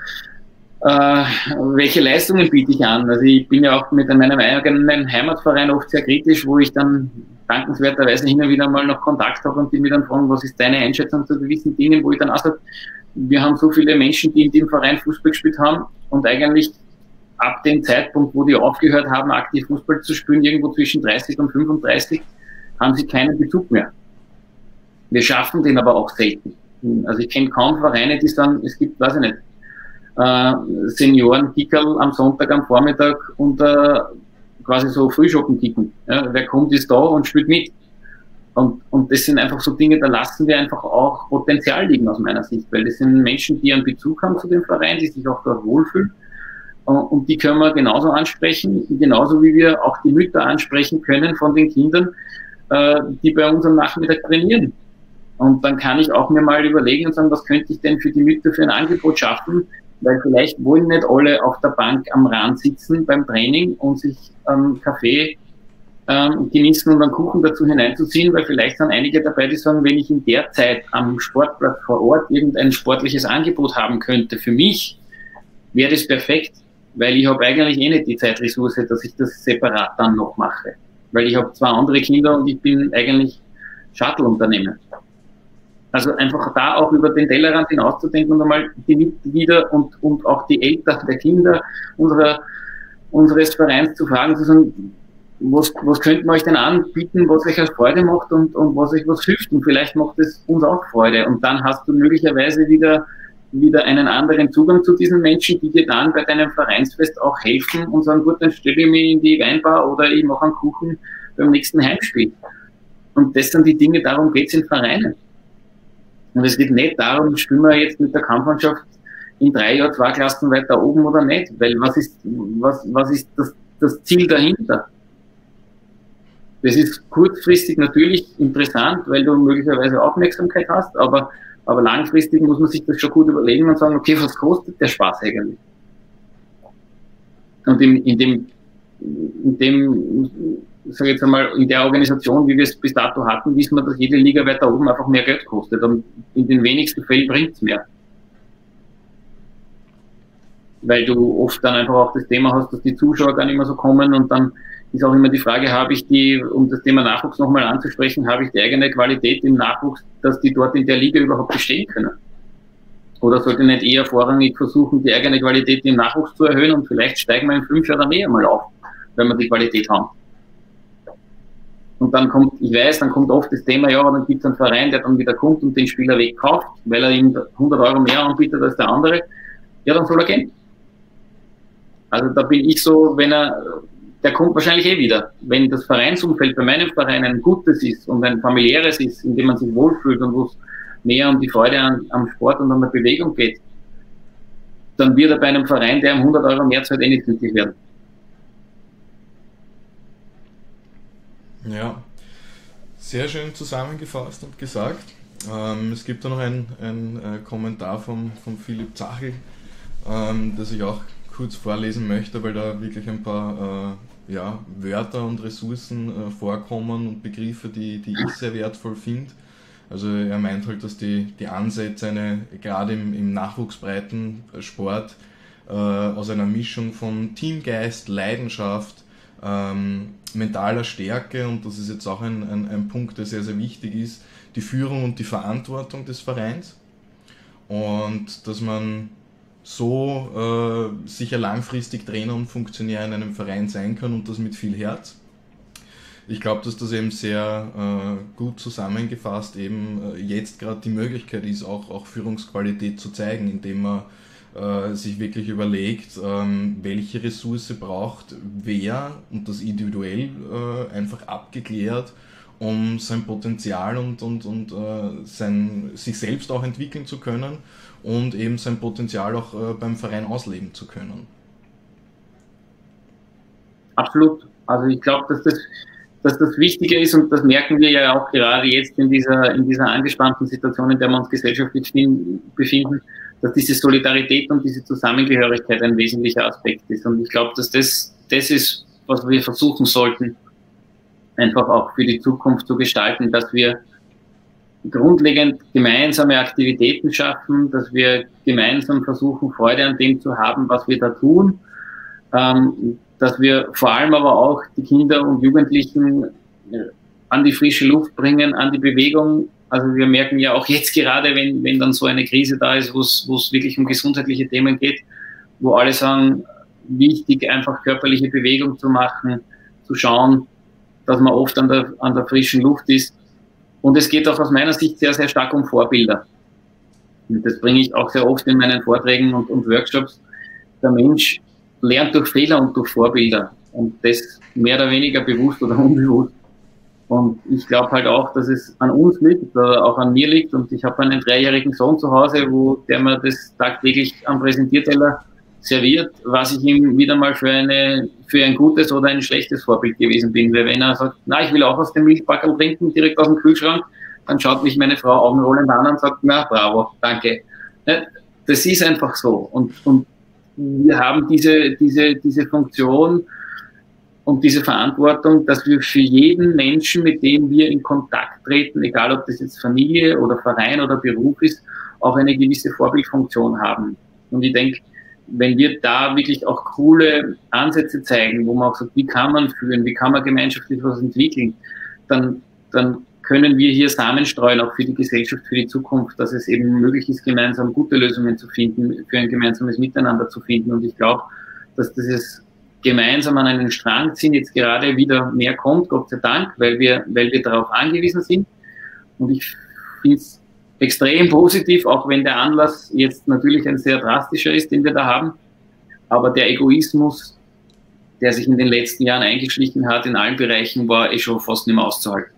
Äh, welche Leistungen biete ich an? Also ich bin ja auch mit meinem eigenen Heimatverein oft sehr kritisch, wo ich dann dankenswerterweise hin und wieder mal noch Kontakt habe und die mir dann fragen, was ist deine Einschätzung zu gewissen Dingen, wo ich dann auch sage, wir haben so viele Menschen, die in dem Verein Fußball gespielt haben und eigentlich ab dem Zeitpunkt, wo die aufgehört haben, aktiv Fußball zu spielen, irgendwo zwischen dreißig und fünfunddreißig, haben sie keinen Bezug mehr. Wir schaffen den aber auch selten. Also ich kenne kaum Vereine, die sagen, es gibt, weiß ich nicht, äh, Senioren-Kickerl am Sonntag am Vormittag und äh, quasi so Frühschoppen-Kicken. Ja, wer kommt, ist da und spielt mit. Und, und das sind einfach so Dinge, da lassen wir einfach auch Potenzial liegen aus meiner Sicht, weil das sind Menschen, die einen Bezug haben zu dem Verein, die sich auch dort wohlfühlen. Und die können wir genauso ansprechen, genauso wie wir auch die Mütter ansprechen können von den Kindern, äh, die bei uns am Nachmittag trainieren. Und dann kann ich auch mir mal überlegen und sagen, was könnte ich denn für die Mütter für ein Angebot schaffen, weil vielleicht wollen nicht alle auf der Bank am Rand sitzen beim Training und sich ähm, Kaffee ähm, genießen und einen Kuchen dazu hineinzuziehen, weil vielleicht sind einige dabei, die sagen, wenn ich in der Zeit am Sportplatz vor Ort irgendein sportliches Angebot haben könnte für mich, wäre das perfekt, weil ich habe eigentlich eh nicht die Zeitressource, dass ich das separat dann noch mache. Weil ich habe zwei andere Kinder und ich bin eigentlich Shuttle-Unternehmen. Also einfach da auch über den Tellerrand hinauszudenken und einmal die Mitglieder und, und auch die Eltern der Kinder unserer, unseres Vereins zu fragen, zu sagen, was, was könnten wir euch denn anbieten, was euch als Freude macht und, und was euch was hilft und vielleicht macht es uns auch Freude. Und dann hast du möglicherweise wieder wieder einen anderen Zugang zu diesen Menschen, die dir dann bei deinem Vereinsfest auch helfen und sagen, gut, dann stelle ich mich in die Weinbar oder ich mache einen Kuchen beim nächsten Heimspiel. Und das sind die Dinge, darum geht es in Vereinen. Und es geht nicht darum, spielen wir jetzt mit der Kampfmannschaft in drei Jahren zwei Klassen weiter oben oder nicht, weil was ist, was, was ist das, das Ziel dahinter? Das ist kurzfristig natürlich interessant, weil du möglicherweise Aufmerksamkeit hast, aber, aber langfristig muss man sich das schon gut überlegen und sagen, okay, was kostet der Spaß eigentlich? Und in, in dem, in dem, sag ich jetzt einmal, in der Organisation, wie wir es bis dato hatten, wissen wir, dass jede Liga weiter oben einfach mehr Geld kostet. Und in den wenigsten Fällen bringt es mehr. Weil du oft dann einfach auch das Thema hast, dass die Zuschauer gar nicht mehr so kommen und dann ist auch immer die Frage, habe ich die, um das Thema Nachwuchs nochmal anzusprechen, habe ich die eigene Qualität im Nachwuchs, dass die dort in der Liga überhaupt bestehen können? Oder sollte ich nicht eher vorrangig versuchen, die eigene Qualität im Nachwuchs zu erhöhen und vielleicht steigen wir in fünf Jahren mehr mal auf, wenn wir die Qualität haben? Und dann kommt, ich weiß, dann kommt oft das Thema, ja, dann gibt es einen Verein, der dann wieder kommt und den Spieler wegkauft, weil er ihm hundert Euro mehr anbietet als der andere. Ja, dann soll er gehen. Also da bin ich so, wenn er, der kommt wahrscheinlich eh wieder. Wenn das Vereinsumfeld bei meinem Verein ein gutes ist und ein familiäres ist, in dem man sich wohlfühlt und wo es mehr um die Freude an, am Sport und an der Bewegung geht, dann wird er bei einem Verein, der um hundert Euro mehr zahlt, eh nicht glücklich werden. Ja, sehr schön zusammengefasst und gesagt. Ähm, es gibt da noch einen, einen äh, Kommentar von, von Philipp Zachel, ähm, das ich auch kurz vorlesen möchte, weil da wirklich ein paar äh, ja, Wörter und Ressourcen äh, vorkommen und Begriffe, die, die ich sehr wertvoll finde. Also er meint halt, dass die, die Ansätze eine, gerade im, im nachwuchsbreiten Sport äh, aus einer Mischung von Teamgeist, Leidenschaft, ähm, mentaler Stärke, und das ist jetzt auch ein, ein, ein Punkt, der sehr, sehr wichtig ist, die Führung und die Verantwortung des Vereins, und dass man so äh, sicher langfristig Trainer und Funktionär in einem Verein sein kann, und das mit viel Herz. Ich glaube, dass das eben sehr äh, gut zusammengefasst eben äh, jetzt gerade die Möglichkeit ist, auch, auch Führungsqualität zu zeigen, indem man äh, sich wirklich überlegt, ähm, welche Ressource braucht wer, und das individuell äh, einfach abgeklärt, um sein Potenzial und, und, und äh, sein, sich selbst auch entwickeln zu können und eben sein Potenzial auch äh, beim Verein ausleben zu können. Absolut. Also ich glaube, dass das, dass das Wichtige ist, und das merken wir ja auch gerade jetzt in dieser, in dieser angespannten Situation, in der wir uns gesellschaftlich befinden, dass diese Solidarität und diese Zusammengehörigkeit ein wesentlicher Aspekt ist. Und ich glaube, dass das, das ist, was wir versuchen sollten, einfach auch für die Zukunft zu gestalten, dass wir grundlegend gemeinsame Aktivitäten schaffen, dass wir gemeinsam versuchen, Freude an dem zu haben, was wir da tun, ähm, dass wir vor allem aber auch die Kinder und Jugendlichen an die frische Luft bringen, an die Bewegung. Also wir merken ja auch jetzt gerade, wenn, wenn dann so eine Krise da ist, wo es, wo es wirklich um gesundheitliche Themen geht, wo alle sagen, wichtig, einfach körperliche Bewegung zu machen, zu schauen, dass man oft an der, an der frischen Luft ist. Und es geht auch aus meiner Sicht sehr, sehr stark um Vorbilder. Und das bringe ich auch sehr oft in meinen Vorträgen und, und Workshops. Der Mensch lernt durch Fehler und durch Vorbilder. Und das mehr oder weniger bewusst oder unbewusst. Und ich glaube halt auch, dass es an uns liegt, oder auch an mir liegt. Und ich habe einen dreijährigen Sohn zu Hause, wo der mir das tagtäglich am Präsentierteller serviert, was ich ihm wieder mal für eine für ein gutes oder ein schlechtes Vorbild gewesen bin. Weil wenn er sagt, na, ich will auch aus dem Milchbackerl trinken, direkt aus dem Kühlschrank, dann schaut mich meine Frau augenrollend an und sagt, na, bravo, danke. Das ist einfach so. Und, und wir haben diese, diese, diese Funktion und diese Verantwortung, dass wir für jeden Menschen, mit dem wir in Kontakt treten, egal ob das jetzt Familie oder Verein oder Beruf ist, auch eine gewisse Vorbildfunktion haben. Und ich denke, wenn wir da wirklich auch coole Ansätze zeigen, wo man auch sagt, wie kann man führen, wie kann man gemeinschaftlich was entwickeln, dann, dann können wir hier Samen streuen, auch für die Gesellschaft, für die Zukunft, dass es eben möglich ist, gemeinsam gute Lösungen zu finden, für ein gemeinsames Miteinander zu finden. Und ich glaube, dass dieses gemeinsam an einen Strang ziehen jetzt gerade wieder mehr kommt, Gott sei Dank, weil wir, weil wir darauf angewiesen sind. Und ich finde es extrem positiv, auch wenn der Anlass jetzt natürlich ein sehr drastischer ist, den wir da haben. Aber der Egoismus, der sich in den letzten Jahren eingeschlichen hat in allen Bereichen, war eh schon fast nicht mehr auszuhalten.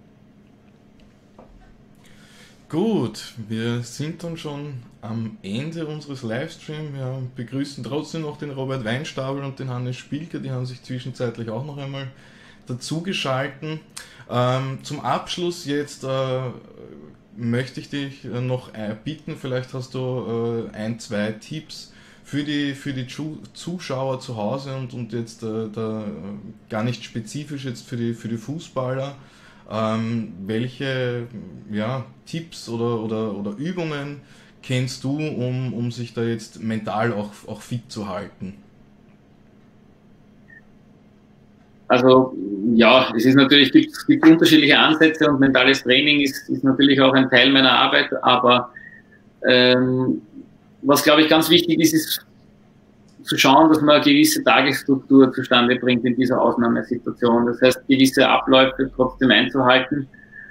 Gut, wir sind dann schon am Ende unseres Livestreams. Wir begrüßen trotzdem noch den Robert Weinstabel und den Hannes Spielke, die haben sich zwischenzeitlich auch noch einmal dazugeschalten. Ähm, zum Abschluss jetzt äh, möchte ich dich noch äh, bitten, vielleicht hast du äh, ein, zwei Tipps für die, für die Zuschauer zu Hause und, und jetzt äh, da, gar nicht spezifisch jetzt für die, für die Fußballer. Ähm, welche ja, Tipps oder, oder, oder Übungen kennst du, um, um sich da jetzt mental auch, auch fit zu halten? Also ja, es ist natürlich, gibt, es gibt unterschiedliche Ansätze und mentales Training ist, ist natürlich auch ein Teil meiner Arbeit, aber ähm, was glaube ich ganz wichtig ist, ist zu schauen, dass man eine gewisse Tagesstruktur zustande bringt in dieser Ausnahmesituation. Das heißt, gewisse Abläufe trotzdem einzuhalten.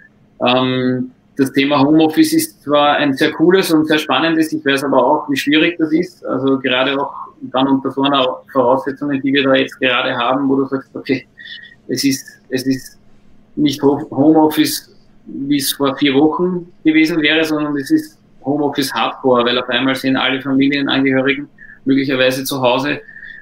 Ähm, das Thema Homeoffice ist zwar ein sehr cooles und sehr spannendes, ich weiß aber auch, wie schwierig das ist. Also gerade auch dann unter so einer Voraussetzungen, die wir da jetzt gerade haben, wo du sagst, okay, es ist, es ist nicht Homeoffice, wie es vor vier Wochen gewesen wäre, sondern es ist Homeoffice Hardcore, weil auf einmal sind alle Familienangehörigen möglicherweise zu Hause.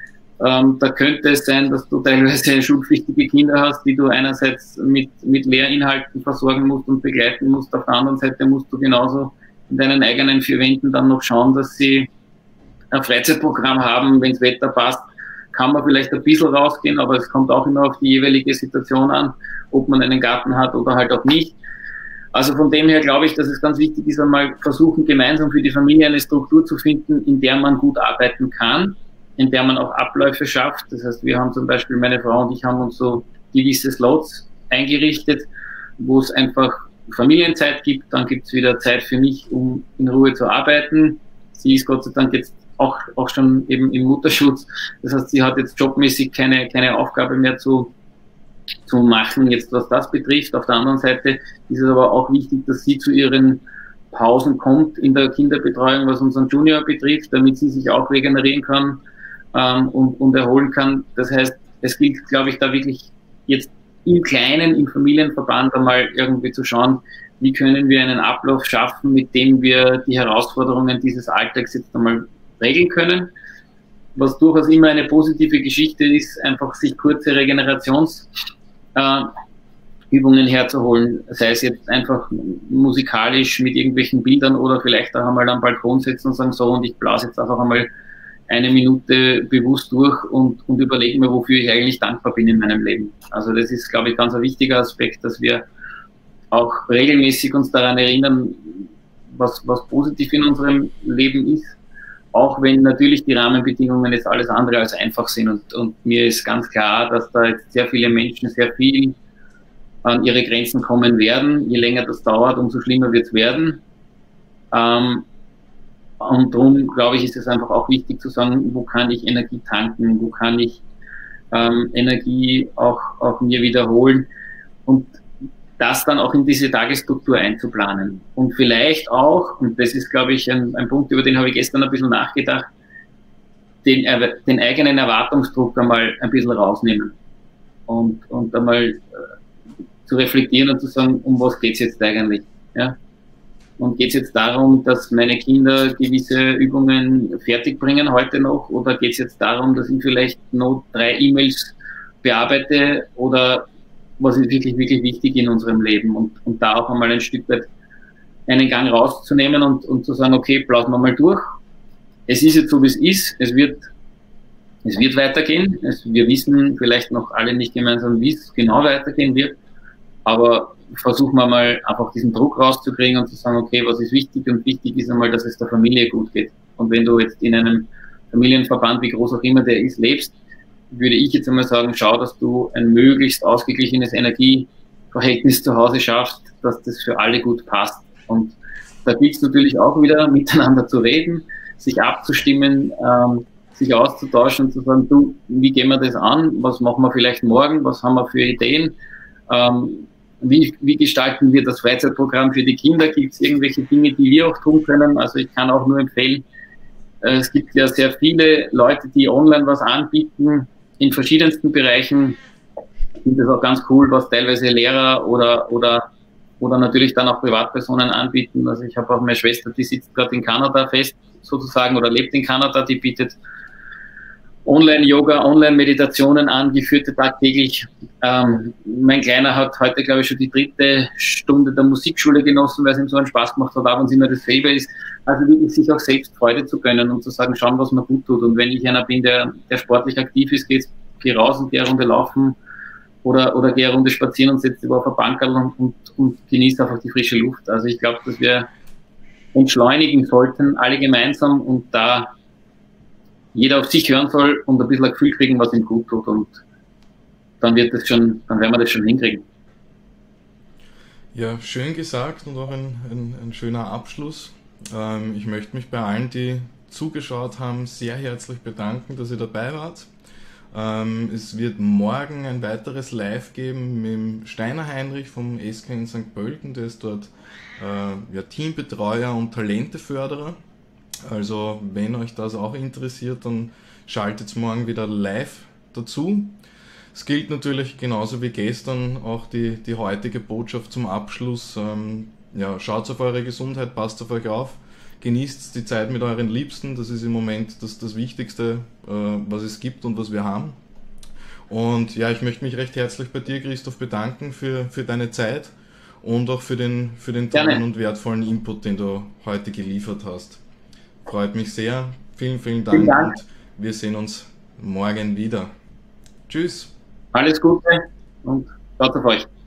Ähm, da könnte es sein, dass du teilweise schulpflichtige Kinder hast, die du einerseits mit, mit Lehrinhalten versorgen musst und begleiten musst. Auf der anderen Seite musst du genauso in deinen eigenen vier Wänden dann noch schauen, dass sie ein Freizeitprogramm haben. Wenn das Wetter passt, kann man vielleicht ein bisschen rausgehen, aber es kommt auch immer auf die jeweilige Situation an, ob man einen Garten hat oder halt auch nicht. Also von dem her glaube ich, dass es ganz wichtig ist, einmal versuchen, gemeinsam für die Familie eine Struktur zu finden, in der man gut arbeiten kann, in der man auch Abläufe schafft. Das heißt, wir haben zum Beispiel, meine Frau und ich haben uns so gewisse Slots eingerichtet, wo es einfach Familienzeit gibt, dann gibt es wieder Zeit für mich, um in Ruhe zu arbeiten. Sie ist Gott sei Dank jetzt auch, auch schon eben im Mutterschutz. Das heißt, sie hat jetzt jobmäßig keine, keine Aufgabe mehr zu zu machen, jetzt was das betrifft. Auf der anderen Seite ist es aber auch wichtig, dass sie zu ihren Pausen kommt in der Kinderbetreuung, was unseren Junior betrifft, damit sie sich auch regenerieren kann ähm, und, und erholen kann. Das heißt, es gilt, glaube ich, da wirklich jetzt im Kleinen, im Familienverband einmal irgendwie zu schauen, wie können wir einen Ablauf schaffen, mit dem wir die Herausforderungen dieses Alltags jetzt einmal regeln können. Was durchaus immer eine positive Geschichte ist, einfach sich kurze Regenerations Äh, Übungen herzuholen, sei es jetzt einfach musikalisch mit irgendwelchen Bildern oder vielleicht auch einmal am Balkon sitzen und sagen, so, und ich blase jetzt einfach einmal eine Minute bewusst durch und, und überlege mir, wofür ich eigentlich dankbar bin in meinem Leben. Also das ist, glaube ich, ganz ein wichtiger Aspekt, dass wir auch regelmäßig uns daran erinnern, was, was positiv in unserem Leben ist, auch wenn natürlich die Rahmenbedingungen jetzt alles andere als einfach sind. Und, und mir ist ganz klar, dass da jetzt sehr viele Menschen sehr viel an ihre Grenzen kommen werden. Je länger das dauert, umso schlimmer wird es werden. Ähm, und darum, glaube ich, ist es einfach auch wichtig zu sagen, wo kann ich Energie tanken, wo kann ich ähm, Energie auch, auch mir wiederholen. Und das dann auch in diese Tagesstruktur einzuplanen. Und vielleicht auch, und das ist, glaube ich, ein, ein Punkt, über den habe ich gestern ein bisschen nachgedacht, den, den eigenen Erwartungsdruck einmal ein bisschen rausnehmen. Und, und einmal äh, zu reflektieren und zu sagen, um was geht es jetzt eigentlich? Ja? Und geht es jetzt darum, dass meine Kinder gewisse Übungen fertig bringen heute noch? Oder geht es jetzt darum, dass ich vielleicht noch drei E-Mails bearbeite? Oder was ist wirklich, wirklich wichtig in unserem Leben und, und da auch einmal ein Stück weit einen Gang rauszunehmen und, und zu sagen, okay, blasen wir mal durch. Es ist jetzt so, wie es ist. Es wird, es wird weitergehen. Es, wir wissen vielleicht noch alle nicht gemeinsam, wie es genau weitergehen wird. Aber versuchen wir mal einfach diesen Druck rauszukriegen und zu sagen, okay, was ist wichtig? Und wichtig ist einmal, dass es der Familie gut geht. Und wenn du jetzt in einem Familienverband, wie groß auch immer der ist, lebst, würde ich jetzt einmal sagen, schau, dass du ein möglichst ausgeglichenes Energieverhältnis zu Hause schaffst, dass das für alle gut passt. Und da gilt es natürlich auch wieder, miteinander zu reden, sich abzustimmen, ähm, sich auszutauschen und zu sagen, du, wie gehen wir das an? Was machen wir vielleicht morgen? Was haben wir für Ideen? Ähm, wie, wie gestalten wir das Freizeitprogramm für die Kinder? Gibt es irgendwelche Dinge, die wir auch tun können? Also ich kann auch nur empfehlen, äh, es gibt ja sehr viele Leute, die online was anbieten, in verschiedensten Bereichen. Ich finde das auch ganz cool, was teilweise Lehrer oder, oder, oder natürlich dann auch Privatpersonen anbieten. Also ich habe auch meine Schwester, die sitzt gerade in Kanada fest, sozusagen, oder lebt in Kanada, die bietet Online-Yoga, Online-Meditationen an, die führte tagtäglich. Ähm, mein Kleiner hat heute, glaube ich, schon die dritte Stunde der Musikschule genossen, weil es ihm so einen Spaß gemacht hat, auch wenn es immer dasselbe ist. Also wirklich sich auch selbst Freude zu gönnen und zu sagen, schauen, was man gut tut. Und wenn ich einer bin, der, der sportlich aktiv ist, gehe geh raus und gehe eine Runde laufen oder, oder gehe eine Runde spazieren und setze auf eine Bank und, und, und genieße einfach die frische Luft. Also ich glaube, dass wir entschleunigen sollten, alle gemeinsam, und da jeder auf sich hören soll und ein bisschen ein Gefühl kriegen, was ihm gut tut, und dann wird das schon, dann werden wir das schon hinkriegen. Ja, schön gesagt und auch ein, ein, ein schöner Abschluss. Ähm, ich möchte mich bei allen, die zugeschaut haben, sehr herzlich bedanken, dass ihr dabei wart. Ähm, es wird morgen ein weiteres Live geben mit dem Steiner Heinrich vom S K in Sankt Pölten, der ist dort äh, ja, Teambetreuer und Talenteförderer. Also wenn euch das auch interessiert, dann schaltet morgen wieder live dazu. Es gilt natürlich genauso wie gestern auch die, die heutige Botschaft zum Abschluss. Ähm, ja, schaut auf eure Gesundheit, passt auf euch auf, genießt die Zeit mit euren Liebsten. Das ist im Moment das, das Wichtigste, äh, was es gibt und was wir haben. Und ja, ich möchte mich recht herzlich bei dir, Christoph, bedanken für, für deine Zeit und auch für den, für den tollen und wertvollen Input, den du heute geliefert hast. Freut mich sehr. Vielen, vielen Dank, Vielen Dank. Und wir sehen uns morgen wieder. Tschüss. Alles Gute und schaut auf euch.